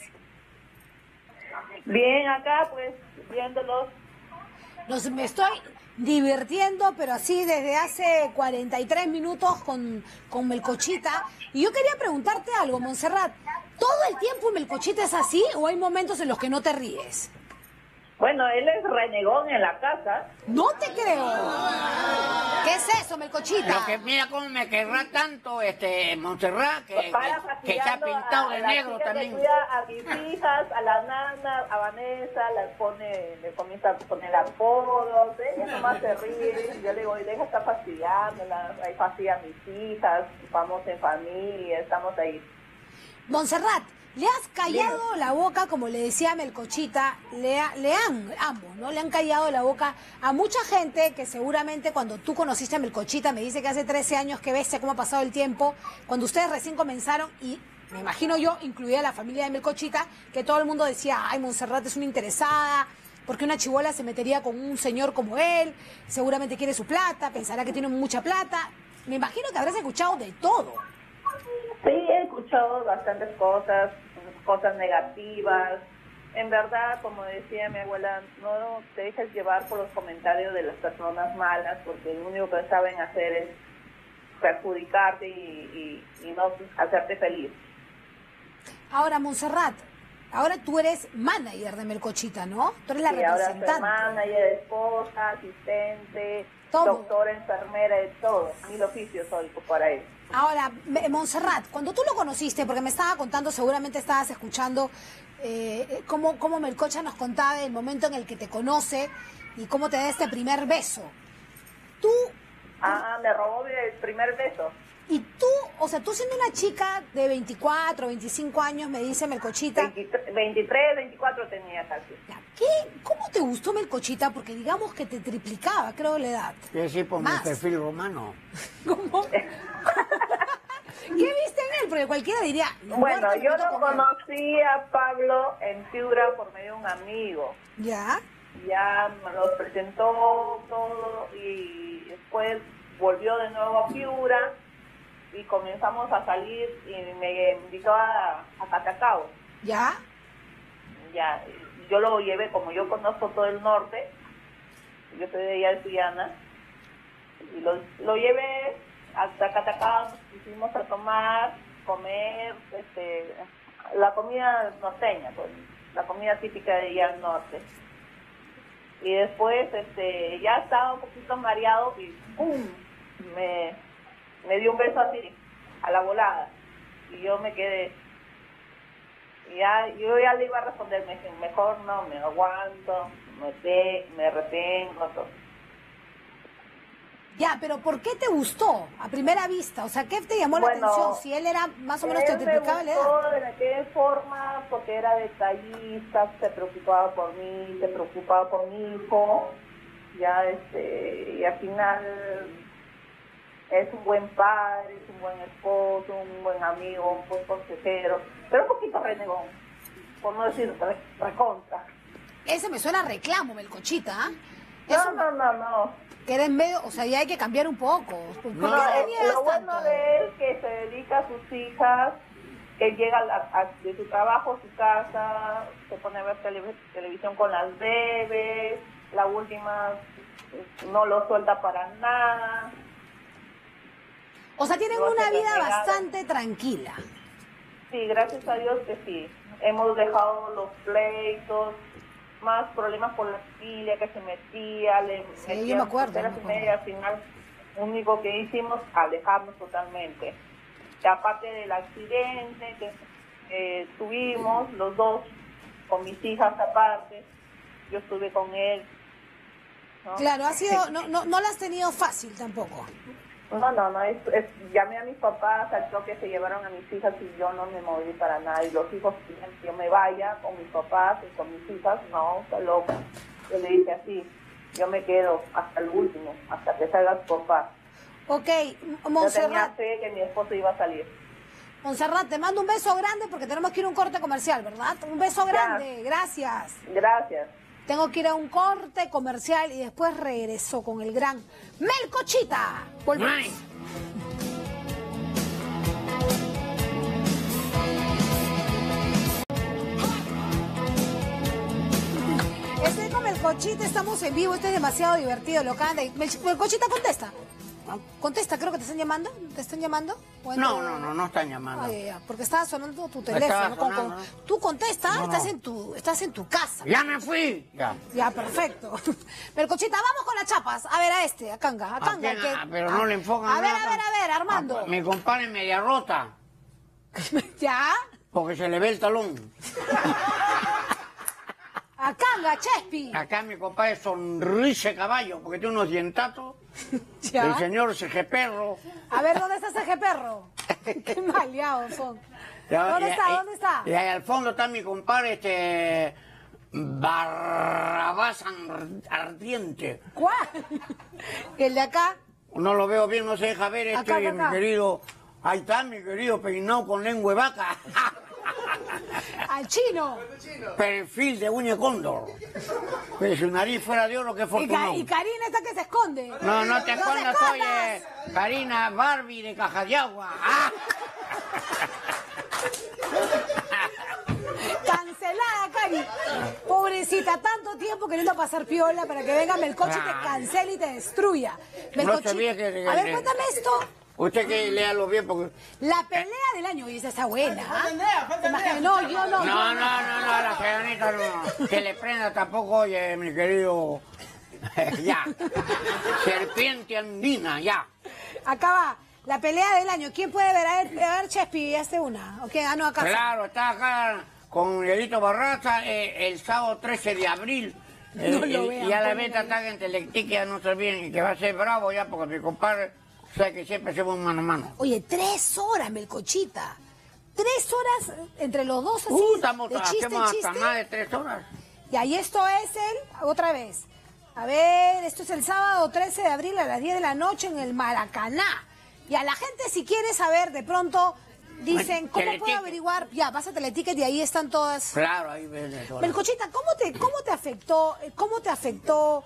Speaker 4: Bien, acá pues viéndolos.
Speaker 1: Me estoy divirtiendo, pero así desde hace 43 minutos con Melcochita. Y yo quería preguntarte algo, Montserrat. ¿Todo el tiempo Melcochita es así o hay momentos en los que no te ríes?
Speaker 4: Bueno, él es renegón en la casa.
Speaker 1: No te creo. ¿Qué es eso, Melcochita?
Speaker 3: Lo que mira cómo me querrá tanto Montserrat, que se ha pintado de negro también.
Speaker 4: Le cuida a mis hijas, a la nana, a Vanessa, le comienza a poner apodos, ella nomás se ríe, yo le digo, deja estar fastidiándola, ahí fastidia a mis hijas, vamos en familia, estamos ahí.
Speaker 1: Montserrat, le has callado la boca, como le decía Melcochita, ambos, ¿no? Le han callado la boca a mucha gente que seguramente cuando tú conociste a Melcochita, me dice que hace 13 años, que bestia cómo ha pasado el tiempo, cuando ustedes recién comenzaron, y me imagino yo, incluida la familia de Melcochita, que todo el mundo decía, ay, Montserrat es una interesada, porque una chibola se metería con un señor como él, seguramente quiere su plata, pensará que tiene mucha plata. Me imagino que habrás escuchado de todo.
Speaker 4: Sí, he escuchado bastantes cosas negativas. En verdad, como decía mi abuela, no te dejes llevar por los comentarios de las personas malas, porque lo único que saben hacer es perjudicarte y no hacerte feliz.
Speaker 1: Ahora, Montserrat, ahora tú eres manager de Melcochita, ¿no? Tú eres la representante.
Speaker 4: Ahora soy manager, esposa, asistente,
Speaker 1: todo.
Speaker 4: Doctora, enfermera, de todo. Mil oficios soy para él.
Speaker 1: Ahora, Montserrat, cuando tú lo conociste, porque me estaba contando, seguramente estabas escuchando cómo Melcocha nos contaba el momento en el que te conoce y cómo te da este primer beso. Tú...
Speaker 4: me robó el primer beso.
Speaker 1: Y tú, o sea, tú siendo una chica de 24, 25 años, me dice Melcochita...
Speaker 4: 23, 24 tenía casi.
Speaker 1: ¿Cómo te gustó Melcochita? Porque digamos que te triplicaba, creo, la edad.
Speaker 3: Quiere decir por mi perfil romano.
Speaker 1: ¿Cómo? ¿Qué viste en él? Porque cualquiera diría...
Speaker 4: Bueno, yo lo conocí a Pablo en Piura por medio de un amigo.
Speaker 1: ¿Ya?
Speaker 4: Ya me lo presentó todo y después volvió de nuevo a Piura y comenzamos a salir y me invitó a Catacao.
Speaker 1: ¿Ya?
Speaker 4: Ya, yo lo llevé, como yo conozco todo el norte, yo soy de allá de Sullana, y lo llevé hasta Catacao, nos pusimos a comer, la comida norteña, pues, la comida típica de allá al norte. Y después, ya estaba un poquito mareado y ¡pum! Me dio un beso así, a la volada, y yo me quedé. Yo ya le iba a responder, me dije, mejor no, me aguanto, me retengo, todo.
Speaker 1: Ya, pero ¿por qué te gustó a primera vista? O sea, ¿qué te llamó la atención? Si él era más o menos te triplicaba la edad.
Speaker 4: Me gustó de aquella forma porque era detallista, se preocupaba por mí, se preocupaba por mi hijo, ya y al final es un buen padre, es un buen esposo, un buen amigo, un buen consejero, pero un poquito renegón, por no decir recontra.
Speaker 1: Ese me suena a reclamo, Melcochita, ¿ah?
Speaker 5: No.
Speaker 1: Que era en medio, o sea, ya hay que cambiar un poco. ¿Por
Speaker 5: No,
Speaker 1: qué tenías
Speaker 5: lo bueno
Speaker 1: tanto?
Speaker 5: de él es que se dedica a sus hijas, que llega de su trabajo a su casa, se pone a ver televisión con las bebés, la última no lo suelta para nada.
Speaker 1: O sea, tienen
Speaker 5: No
Speaker 1: una
Speaker 5: hace
Speaker 1: vida
Speaker 5: renegado.
Speaker 1: bastante tranquila.
Speaker 5: Sí, gracias a Dios que sí. Hemos dejado los pleitos, más problemas por la familia que se metía, le
Speaker 1: Sí,
Speaker 5: metía
Speaker 1: yo me acuerdo,
Speaker 5: tonteras
Speaker 1: me
Speaker 5: y
Speaker 1: acuerdo.
Speaker 5: media. Al final, lo único que hicimos, alejarnos totalmente. Y aparte del accidente que tuvimos, los dos, con mis hijas aparte, yo estuve con él. ¿no?
Speaker 1: Claro, ha sido, no lo has tenido fácil tampoco.
Speaker 5: No, llamé a mis papás al choque, se llevaron a mis hijas y yo no me moví para nada. Y los hijos quieren que yo me vaya con mis papás y con mis hijas, no, está loca. Yo le dije así, yo me quedo hasta el último, hasta que salga tu papá.
Speaker 1: Ok,
Speaker 5: Yo tenía
Speaker 1: Montserrat,
Speaker 5: fe que mi esposo iba a salir.
Speaker 1: Montserrat, te mando un beso grande porque tenemos que ir a un corte comercial, ¿verdad? Un beso grande, gracias.
Speaker 5: Gracias.
Speaker 1: Tengo que ir a un corte comercial y después regreso con el gran Melcochita. Volvemos.
Speaker 3: Ay.
Speaker 1: Estoy con Melcochita, estamos en vivo, esto es demasiado divertido, lo canta. Melcochita, contesta. Contesta, creo que te están llamando. ¿Te están llamando? ¿O
Speaker 3: No están llamando.
Speaker 1: Ay, ya, porque estaba sonando tu
Speaker 3: Estaba
Speaker 1: teléfono.
Speaker 3: sonando, ¿no?
Speaker 1: Tú contestas,
Speaker 3: No, no.
Speaker 1: estás en tu casa.
Speaker 3: ¡Ya me fui! Ya.
Speaker 1: Ya, perfecto. Melcochita, vamos con las chapas. A ver, a Canga.
Speaker 3: ¿A quién? Pero no le enfocan
Speaker 1: A ver,
Speaker 3: nada.
Speaker 1: Armando.
Speaker 3: Mi compadre media rota,
Speaker 1: ¿Ya?
Speaker 3: porque se le ve el talón.
Speaker 1: A Canga, Chespi.
Speaker 3: Acá mi compadre sonríe caballo, porque tiene unos dientazos.
Speaker 1: ¿Ya?
Speaker 3: El señor Perro.
Speaker 1: A ver, ¿dónde está ese perro? Qué maleados son.
Speaker 3: Ya,
Speaker 1: ¿Dónde
Speaker 3: y-
Speaker 1: está?
Speaker 3: y-
Speaker 1: ¿Dónde está?
Speaker 3: Y ahí al fondo está mi compadre, Barrabás Ardiente.
Speaker 1: ¿Cuál? El de acá.
Speaker 3: No lo veo bien, no se deja ver
Speaker 1: Acá.
Speaker 3: mi querido. Ahí está mi querido peinado con lengua de vaca.
Speaker 1: Al chino.
Speaker 3: Perfil de uña cóndor. Que su nariz fuera de oro, que fortunado.
Speaker 1: Y Karina está que se esconde.
Speaker 3: No te escondas, soy
Speaker 1: escondas.
Speaker 3: Karina Barbie de Caja de Agua. ¡Ah!
Speaker 1: Cancelada, Cari. Pobrecita, tanto tiempo queriendo pasar piola para que venga Melcoche y te cancele y te destruya. Melcoche,
Speaker 3: sabía que-
Speaker 1: a ver, cuéntame esto.
Speaker 3: Usted que léalo bien porque...
Speaker 1: La pelea del año, y esa está buena. ¿Ah? Imagínate, no, yo no.
Speaker 3: No, la señorita no. Que le prenda tampoco, oye, mi querido... ya. Serpiente andina, ya.
Speaker 1: Acá va, la pelea del año. ¿Quién puede ver? A ver, Chespi, hazte una. Ok, no, acá.
Speaker 3: Claro, está acá con Miguelito Barraza el sábado 13 de abril.
Speaker 1: No lo vean,
Speaker 3: ya la
Speaker 1: pónganlo
Speaker 3: meta está en Telectic, ya no se bien, y que va a ser bravo ya, porque mi compadre sabe que siempre hacemos mano a mano.
Speaker 1: Oye, 3 horas, Melcochita. 3 horas entre los dos así.
Speaker 3: Estamos,
Speaker 1: de chiste en
Speaker 3: hacemos hasta
Speaker 1: chiste.
Speaker 3: más de 3 horas.
Speaker 1: Y ahí esto es otra vez. A ver, esto es el sábado 13 de abril a las 10 de la noche en el Maracaná. Y a la gente, si quiere saber, de pronto dicen, ¿cómo puedo
Speaker 3: Teleticket.
Speaker 1: averiguar? Ya, vas a Teleticket y ahí están todas.
Speaker 3: Claro, ahí ves de todo.
Speaker 1: Melcochita, ¿cómo te afectó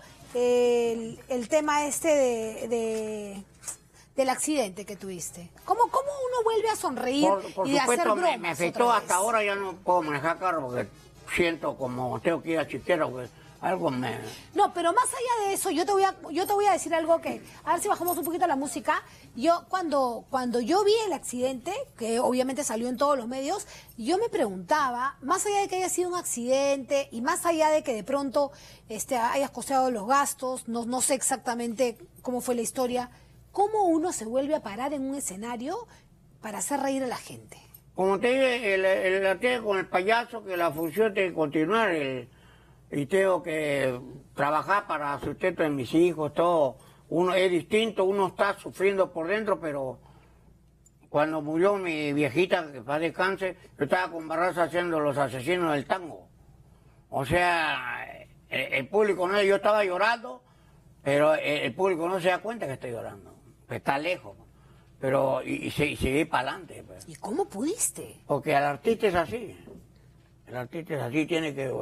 Speaker 1: el tema este del accidente que tuviste? ¿Cómo uno vuelve a sonreír
Speaker 3: Por
Speaker 1: y a hacer
Speaker 3: supuesto,
Speaker 1: bromas
Speaker 3: me afectó
Speaker 1: otra
Speaker 3: hasta
Speaker 1: vez?
Speaker 3: ahora, ya no puedo manejar carro porque siento como tengo que ir a chiquero, que algo me...
Speaker 1: No, pero más allá de eso, yo te voy a decir algo que, a ver si bajamos un poquito la música. Yo cuando yo vi el accidente, que obviamente salió en todos los medios, yo me preguntaba, más allá de que haya sido un accidente y más allá de que de pronto hayas costeado los gastos, no sé exactamente cómo fue la historia, ¿cómo uno se vuelve a parar en un escenario para hacer reír a la gente?
Speaker 3: Como te dije, la tengo con el payaso, que la función tiene que continuar, y tengo que trabajar para sustento de mis hijos, todo. Uno es distinto, uno está sufriendo por dentro, pero cuando murió mi viejita, que fue de cáncer, yo estaba con Barraza haciendo Los Asesinos del Tango. O sea, el público no, yo estaba llorando, pero el público no se da cuenta que estoy llorando, que está lejos. Pero, y seguí para adelante. Pues.
Speaker 1: ¿Y cómo pudiste?
Speaker 3: Porque el artista es así. El artista es así, tiene que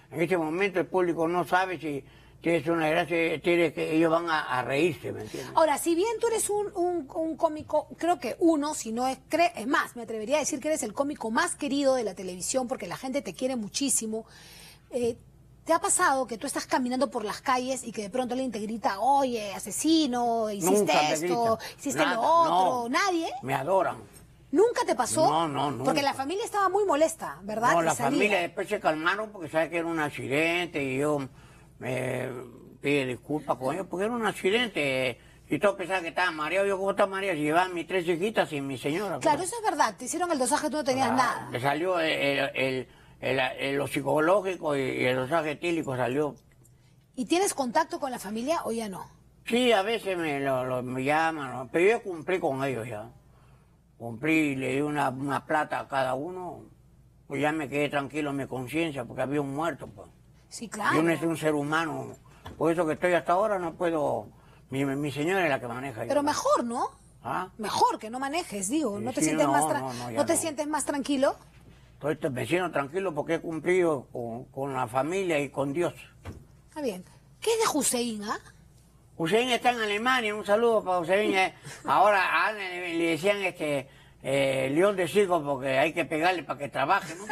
Speaker 3: en este momento el público no sabe si tienes una gracia, tienes que ellos van a reírse, ¿me entiendes?
Speaker 1: Ahora, si bien tú eres un cómico, creo que si no es más, me atrevería a decir que eres el cómico más querido de la televisión porque la gente te quiere muchísimo. ¿Te ha pasado que tú estás caminando por las calles y que de pronto alguien te grita, oye, asesino, hiciste esto, hiciste lo otro?
Speaker 3: No.
Speaker 1: ¿Nadie?
Speaker 3: Me adoran.
Speaker 1: ¿Nunca te pasó?
Speaker 3: No, nunca.
Speaker 1: Porque la familia estaba muy molesta, ¿verdad?
Speaker 3: No,
Speaker 1: que
Speaker 3: la
Speaker 1: salía.
Speaker 3: familia después se calmaron porque sabe que era un accidente y yo me pide disculpas con ellos porque era un accidente. Y todos pensaban que estaba mareado. Yo, ¿cómo estaba mareado? Si llevaba mis 3 hijitas y mi señora.
Speaker 1: Claro, eso es verdad. Te hicieron el dosaje, tú no tenías nada.
Speaker 3: Me salió lo psicológico y el dosaje etílico salió.
Speaker 1: ¿Y tienes contacto con la familia o ya no?
Speaker 3: Sí, a veces me llaman, ¿no? Pero yo cumplí con ellos ya. Cumplí, le di una plata a cada uno. Pues ya me quedé tranquilo en mi conciencia porque había un muerto, pues.
Speaker 1: Sí, claro.
Speaker 3: Yo no soy un ser humano. Por eso que estoy hasta ahora no puedo... Mi señora es la que maneja.
Speaker 1: Pero mejor, ¿no?
Speaker 3: ¿Ah?
Speaker 1: Mejor que no manejes, digo. ¿No te
Speaker 3: Sí,
Speaker 1: sientes,
Speaker 3: no,
Speaker 1: te sientes más tranquilo?
Speaker 3: Me siento tranquilo porque he cumplido con la familia y con Dios.
Speaker 1: Está bien. ¿Qué es de Hussein, ah?
Speaker 3: Hussein está en Alemania, un saludo para Hussein. Ahora a Ana le decían león de circo porque hay que pegarle para que trabaje, ¿no?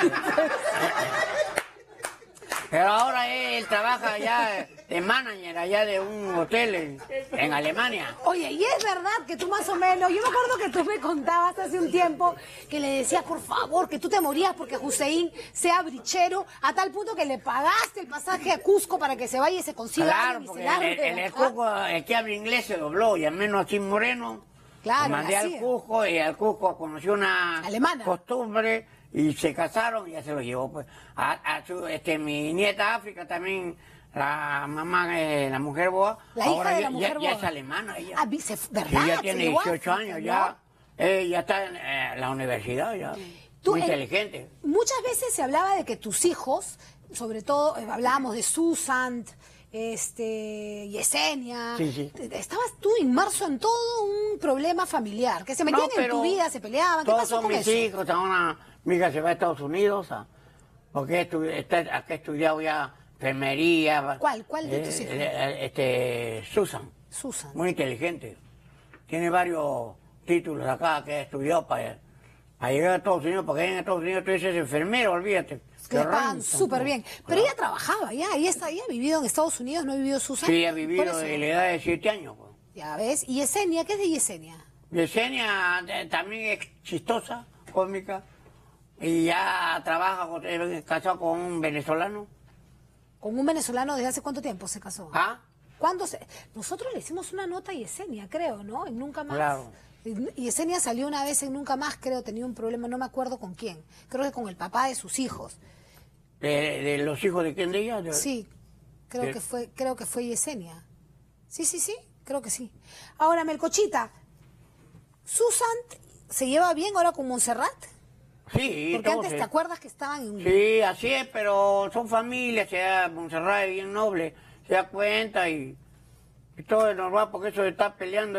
Speaker 3: Pero ahora él trabaja allá de manager, allá de un hotel en Alemania.
Speaker 1: Oye, y es verdad que tú más o menos, yo me acuerdo que tú me contabas hace un tiempo que le decías, por favor, que tú te morías porque Hussein sea brichero, a tal punto que le pagaste el pasaje a Cusco para que se vaya y se consiga.
Speaker 3: Claro, porque el Cusco, el que habla inglés se dobló, y al menos así Moreno.
Speaker 1: Claro,
Speaker 3: lo mandé al Cusco y al Cusco conoció una
Speaker 1: alemana
Speaker 3: costumbre y se casaron y ya se lo llevó. Pues mi nieta África también, la mamá, la mujer boa,
Speaker 1: la
Speaker 3: ahora
Speaker 1: hija de la mujer boa.
Speaker 3: Ya es alemana ella.
Speaker 1: Ah, ¿verdad?
Speaker 3: Sí, ya tiene 18 años,
Speaker 1: ¿no?
Speaker 3: ya está en la universidad, ya. Muy inteligente.
Speaker 1: Muchas veces se hablaba de que tus hijos, sobre todo hablábamos de Susan, Yesenia,
Speaker 3: sí.
Speaker 1: Estabas tú inmerso en todo un problema familiar, que se metían en tu vida, se peleaban. ¿Qué
Speaker 3: todos
Speaker 1: pasó
Speaker 3: son
Speaker 1: con
Speaker 3: mis
Speaker 1: eso?
Speaker 3: hijos. Mi hija se va a Estados Unidos, porque ha estudiado ya enfermería.
Speaker 1: ¿Cuál de tus hijos?
Speaker 3: Susan. Muy inteligente. Tiene varios títulos acá que ha estudiado para llegar a Estados Unidos, porque en Estados Unidos tú dices enfermero, olvídate.
Speaker 1: Que pagan súper bien. Pero ella trabajaba ya, ella ha vivido en Estados Unidos, ¿no ha vivido Susan?
Speaker 3: Sí, ha vivido desde la edad de 7 años. Pues.
Speaker 1: Ya ves. ¿Y Yesenia? ¿Qué es de Yesenia?
Speaker 3: Yesenia también es chistosa, cómica, y ya trabaja, casado con un venezolano.
Speaker 1: ¿Con un venezolano desde hace cuánto tiempo se casó?
Speaker 3: ¿Ah?
Speaker 1: Nosotros le hicimos una nota a Yesenia, creo, ¿no? En Nunca Más.
Speaker 3: Claro.
Speaker 1: Yesenia salió una vez en Nunca Más, creo, tenía un problema, no me acuerdo con quién. Creo que con el papá de sus hijos.
Speaker 3: ¿De los hijos de quién de ella?
Speaker 1: Sí, creo que fue Yesenia. Sí, creo que sí. Ahora, Melcochita, ¿Susan se lleva bien ahora con Montserrat?
Speaker 3: Sí,
Speaker 1: porque antes te acuerdas que estaban en...
Speaker 3: Sí, así es, pero son familias, Montserrat es bien noble, se da cuenta y todo es normal, porque eso de estar peleando,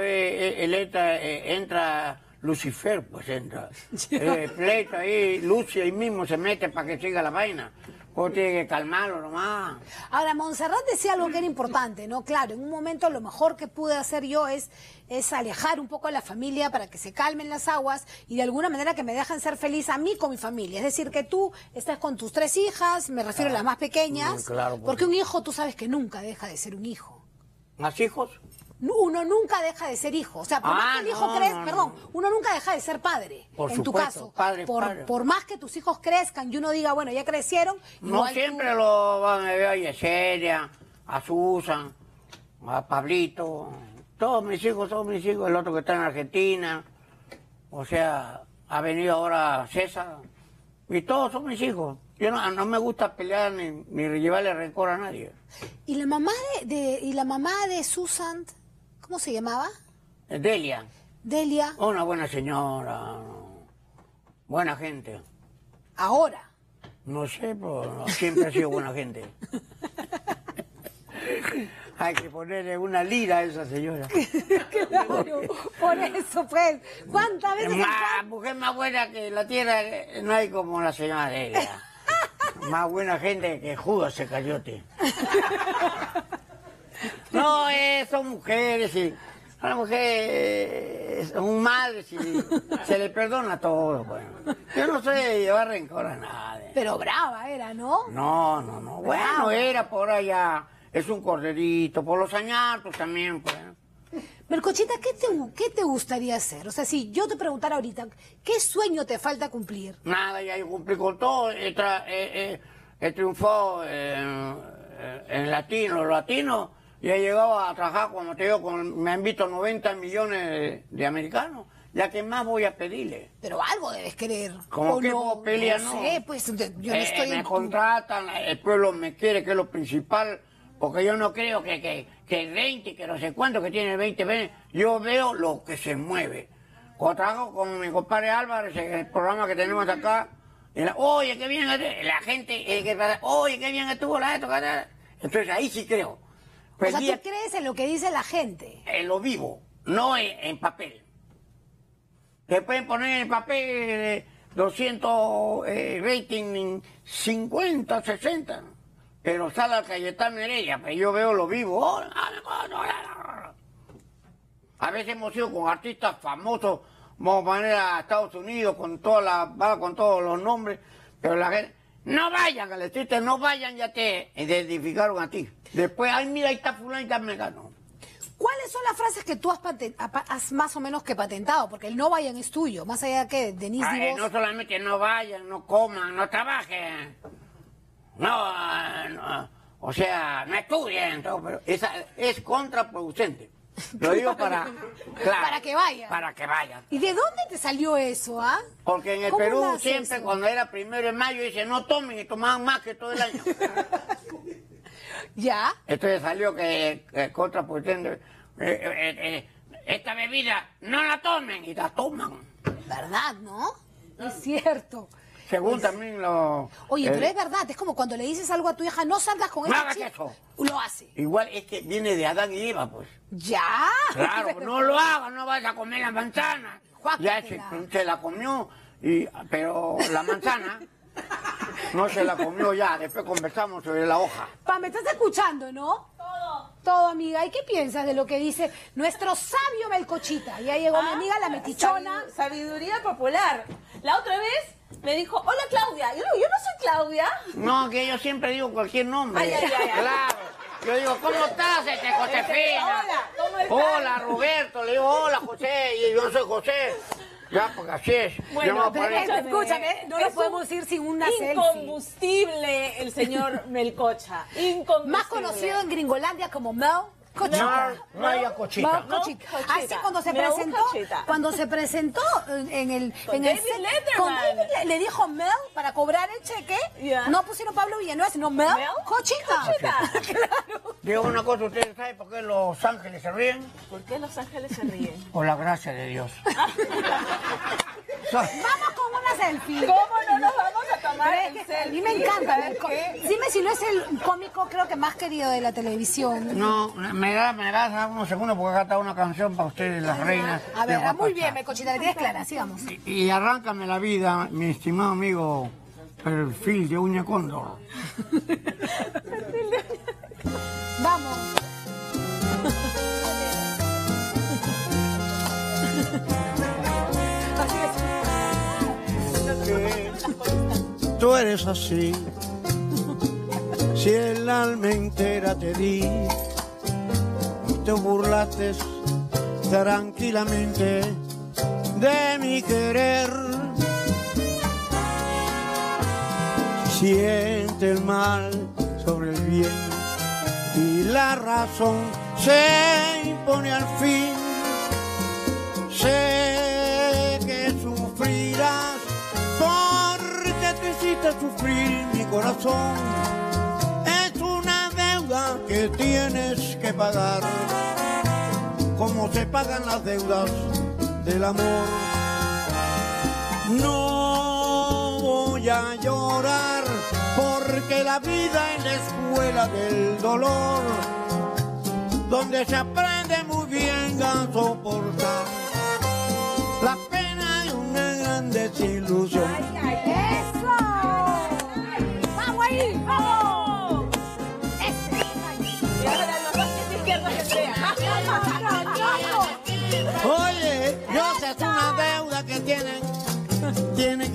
Speaker 3: entra Lucifer, pues entra. Pleito ahí, Lucio ahí mismo se mete para que siga la vaina. Vos tienes que calmarlo nomás.
Speaker 1: Ahora, Montserrat decía algo que era importante, ¿no? Claro, en un momento lo mejor que pude hacer yo es alejar un poco a la familia para que se calmen las aguas y de alguna manera que me dejen ser feliz a mí con mi familia. Es decir, que tú estás con tus 3 hijas, me refiero a las más pequeñas,
Speaker 3: claro,
Speaker 1: porque un hijo tú sabes que nunca deja de ser un hijo.
Speaker 3: ¿Más hijos?
Speaker 1: Uno nunca deja de ser hijo. O sea, por más que el hijo uno nunca deja de ser padre.
Speaker 3: Por
Speaker 1: en
Speaker 3: supuesto,
Speaker 1: tu caso.
Speaker 3: padre.
Speaker 1: Por más que tus hijos crezcan y uno diga, bueno, ya crecieron.
Speaker 3: No siempre lo van a ver a Yesenia, a Susan, a Pablito. Todos mis hijos, el otro que está en Argentina. O sea, ha venido ahora César. Y todos son mis hijos. Yo no me gusta pelear ni llevarle rencor a nadie.
Speaker 1: ¿Y la mamá de Susan, cómo se llamaba?
Speaker 3: Delia.
Speaker 1: Delia.
Speaker 3: Una buena señora, buena gente.
Speaker 1: ¿Ahora?
Speaker 3: No sé, pero siempre ha sido buena gente. Hay que ponerle una lira a esa señora.
Speaker 1: Claro, por eso pues. ¿Cuántas veces?
Speaker 3: Mujer más buena que la tierra, no hay como la señora Delia. Más buena gente que Judas Iscariote. No, son mujeres y a las mujeres son madres y se le perdona todo. Bueno. Yo no sé llevar rencor a nadie.
Speaker 1: Pero brava era, ¿no?
Speaker 3: No. Bueno, era por allá. Es un corderito, por los añatos también, pues.
Speaker 1: Melcochita, ¿qué te gustaría hacer? O sea, si yo te preguntara ahorita, ¿qué sueño te falta cumplir?
Speaker 3: Nada, ya yo cumplí con todo. He triunfado en latino. Los latinos, ya he llegado a trabajar, como te digo, me han visto 90 millones de americanos. Ya que más voy a pedirle.
Speaker 1: Pero algo debes querer.
Speaker 3: ¿Cómo que no? Pelea,
Speaker 1: no sé, pues yo no estoy
Speaker 3: me contratan, el pueblo me quiere, que es lo principal. Porque yo no creo que el 20, que no sé cuánto, que tiene el 20, yo veo lo que se mueve. Cuando trabajo con mi compadre Álvarez, el programa que tenemos acá, oye, qué bien, la gente, oye, qué bien estuvo la esto, entonces ahí sí creo.
Speaker 1: O sea, ¿tú crees en lo que dice la gente?
Speaker 3: En lo vivo, no en papel. Te pueden poner en el papel 200 rating, 50, 60. Pero sale a Cayetano Heredia, pero yo veo lo vivo. A veces hemos ido con artistas famosos, vamos a poner a Estados Unidos con con todos los nombres, pero la gente, no vayan, al artista, no vayan, ya te identificaron a ti. Después, ay, mira, ahí está fulano y está mecano.
Speaker 1: ¿Cuáles son las frases que tú has más o menos que patentado? Porque el no vayan es tuyo, más allá que Denise y vos.
Speaker 3: No solamente no vayan, no coman, no trabajen. No, o sea, no estudien, todo, pero esa es contraproducente. Lo digo para
Speaker 1: que vayan.
Speaker 3: Para que vayan.
Speaker 1: ¿Y de dónde te salió eso, ah?
Speaker 3: Porque en el Perú siempre, cuando era 1 de mayo, dice no tomen y tomaban más que todo el año.
Speaker 1: ¿Ya?
Speaker 3: Entonces salió que contraproducente. Esta bebida no la tomen y la toman.
Speaker 1: ¿Verdad, no? Es cierto.
Speaker 3: Según también lo...
Speaker 1: Oye, pero es verdad, es como cuando le dices algo a tu hija, no salgas con esa chica.
Speaker 3: Eso.
Speaker 1: Lo hace.
Speaker 3: Igual es que viene de Adán y Eva, pues.
Speaker 1: ¿Ya?
Speaker 3: Claro, no lo hagas, no vas a comer la manzana. Ya se la comió, pero la manzana no se la comió ya, después conversamos sobre la hoja.
Speaker 1: Me estás escuchando, ¿no? Todo, amiga. ¿Y qué piensas de lo que dice nuestro sabio Melcochita? Ya llegó mi amiga, la metichona.
Speaker 6: Sabiduría popular. La otra vez me dijo, hola Claudia. Yo no soy Claudia.
Speaker 3: No, que yo siempre digo cualquier nombre.
Speaker 6: Ay.
Speaker 3: Claro. Yo digo, ¿cómo estás, Josefina?
Speaker 6: Hola, ¿cómo estás?
Speaker 3: Hola, Roberto. Le digo, hola, José. Y yo soy José. Ya, porque así es.
Speaker 1: Bueno, escúchame, no lo podemos ir sin una selfie.
Speaker 6: Incombustible el señor Melcocha. Incombustible.
Speaker 1: Más conocido en Gringolandia como Mel Cochita.
Speaker 3: No hay Cochita.
Speaker 1: Así cuando se presentó en el
Speaker 6: David Letterman.
Speaker 1: le dijo Mel para cobrar el cheque.
Speaker 6: Yeah.
Speaker 1: No pusieron Pablo Villanueva, sino Mel Cochita.
Speaker 3: Claro. Digo una cosa, ¿ustedes saben por qué los ángeles se ríen?
Speaker 6: ¿Por qué los ángeles se ríen?
Speaker 3: Por la gracia de Dios.
Speaker 1: Vamos con una selfie.
Speaker 6: ¿Cómo no nos vamos a tomar el selfie?
Speaker 1: A mí me encanta. Dime si no es el cómico, creo que más querido de la televisión.
Speaker 3: No, me das unos segundos porque acá está una canción para ustedes, las reinas.
Speaker 1: A ver, muy bien, Melcochita, la tienes clara, sigamos.
Speaker 3: Y arráncame la vida, mi estimado amigo, Perfil de Uña Cóndor.
Speaker 1: Vamos.
Speaker 3: Tú eres así, si el alma entera te di, te burlaste tranquilamente de mi querer. Siente el mal sobre el bien y la razón se impone al fin. Sé que sufrirás porque te hiciste sufrir mi corazón. Es una deuda que tienes que pagar, como se pagan las deudas del amor. No voy a llorar porque la vida es la escuela del dolor, donde se aprende muy bien a soportar la pena de una gran desilusión.
Speaker 1: ¡Eso!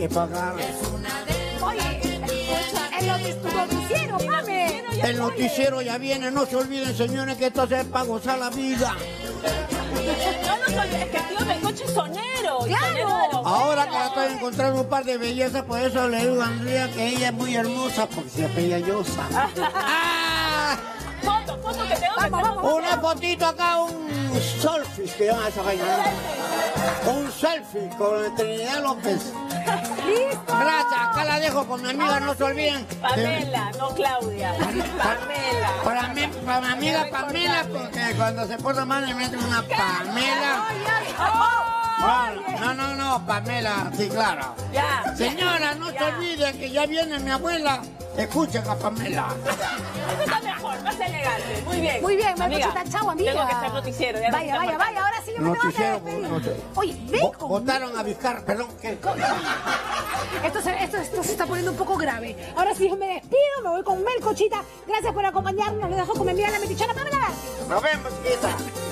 Speaker 3: que pagar.
Speaker 1: Oye, tu noticiero, mame.
Speaker 3: El noticiero ya viene, no se olviden, señores, que esto es para gozar la vida.
Speaker 6: No soy, es que el tío Melcoche es sonero.
Speaker 1: Claro.
Speaker 6: Sonero de los
Speaker 3: Ahora que
Speaker 6: buenos.
Speaker 3: la estoy encontrando un par de bellezas, por eso le digo a Andrea que ella es muy hermosa, porque se apella Llosa. ¡Ah!
Speaker 6: Foto que tengo que
Speaker 1: Vamos.
Speaker 3: Una fotito acá, un selfie, que llaman esa vaina, ¿no? Un selfie con Trinidad López.
Speaker 1: Listo.
Speaker 3: Gracias, acá la dejo con mi amiga, no se olviden.
Speaker 6: Pamela, no Claudia. Pamela.
Speaker 3: Para mi amiga Pamela, porque cuando se porta mal le meten una Pamela. No, Pamela, sí, claro.
Speaker 6: Ya.
Speaker 3: Señora, no se olvide que ya viene mi abuela. Escuchen a Pamela.
Speaker 6: Eso está mejor, más elegante. Muy bien.
Speaker 1: Muy bien,
Speaker 6: amiga.
Speaker 1: Melcochita, chao, amiga.
Speaker 6: Tengo que hacer noticiero. Ya
Speaker 1: Vaya, ahora sí yo me tengo que
Speaker 3: Noticiero,
Speaker 1: despedir.
Speaker 3: noticiero.
Speaker 1: Oye, ven conmigo.
Speaker 3: Votaron a Vizcarra, perdón, ¿qué?
Speaker 1: Esto se está poniendo un poco grave. Ahora sí yo me despido, me voy con Melcochita. Gracias por acompañarnos. Lo dejo con mi amiga la metichona Pamela.
Speaker 3: Nos vemos, chiquita.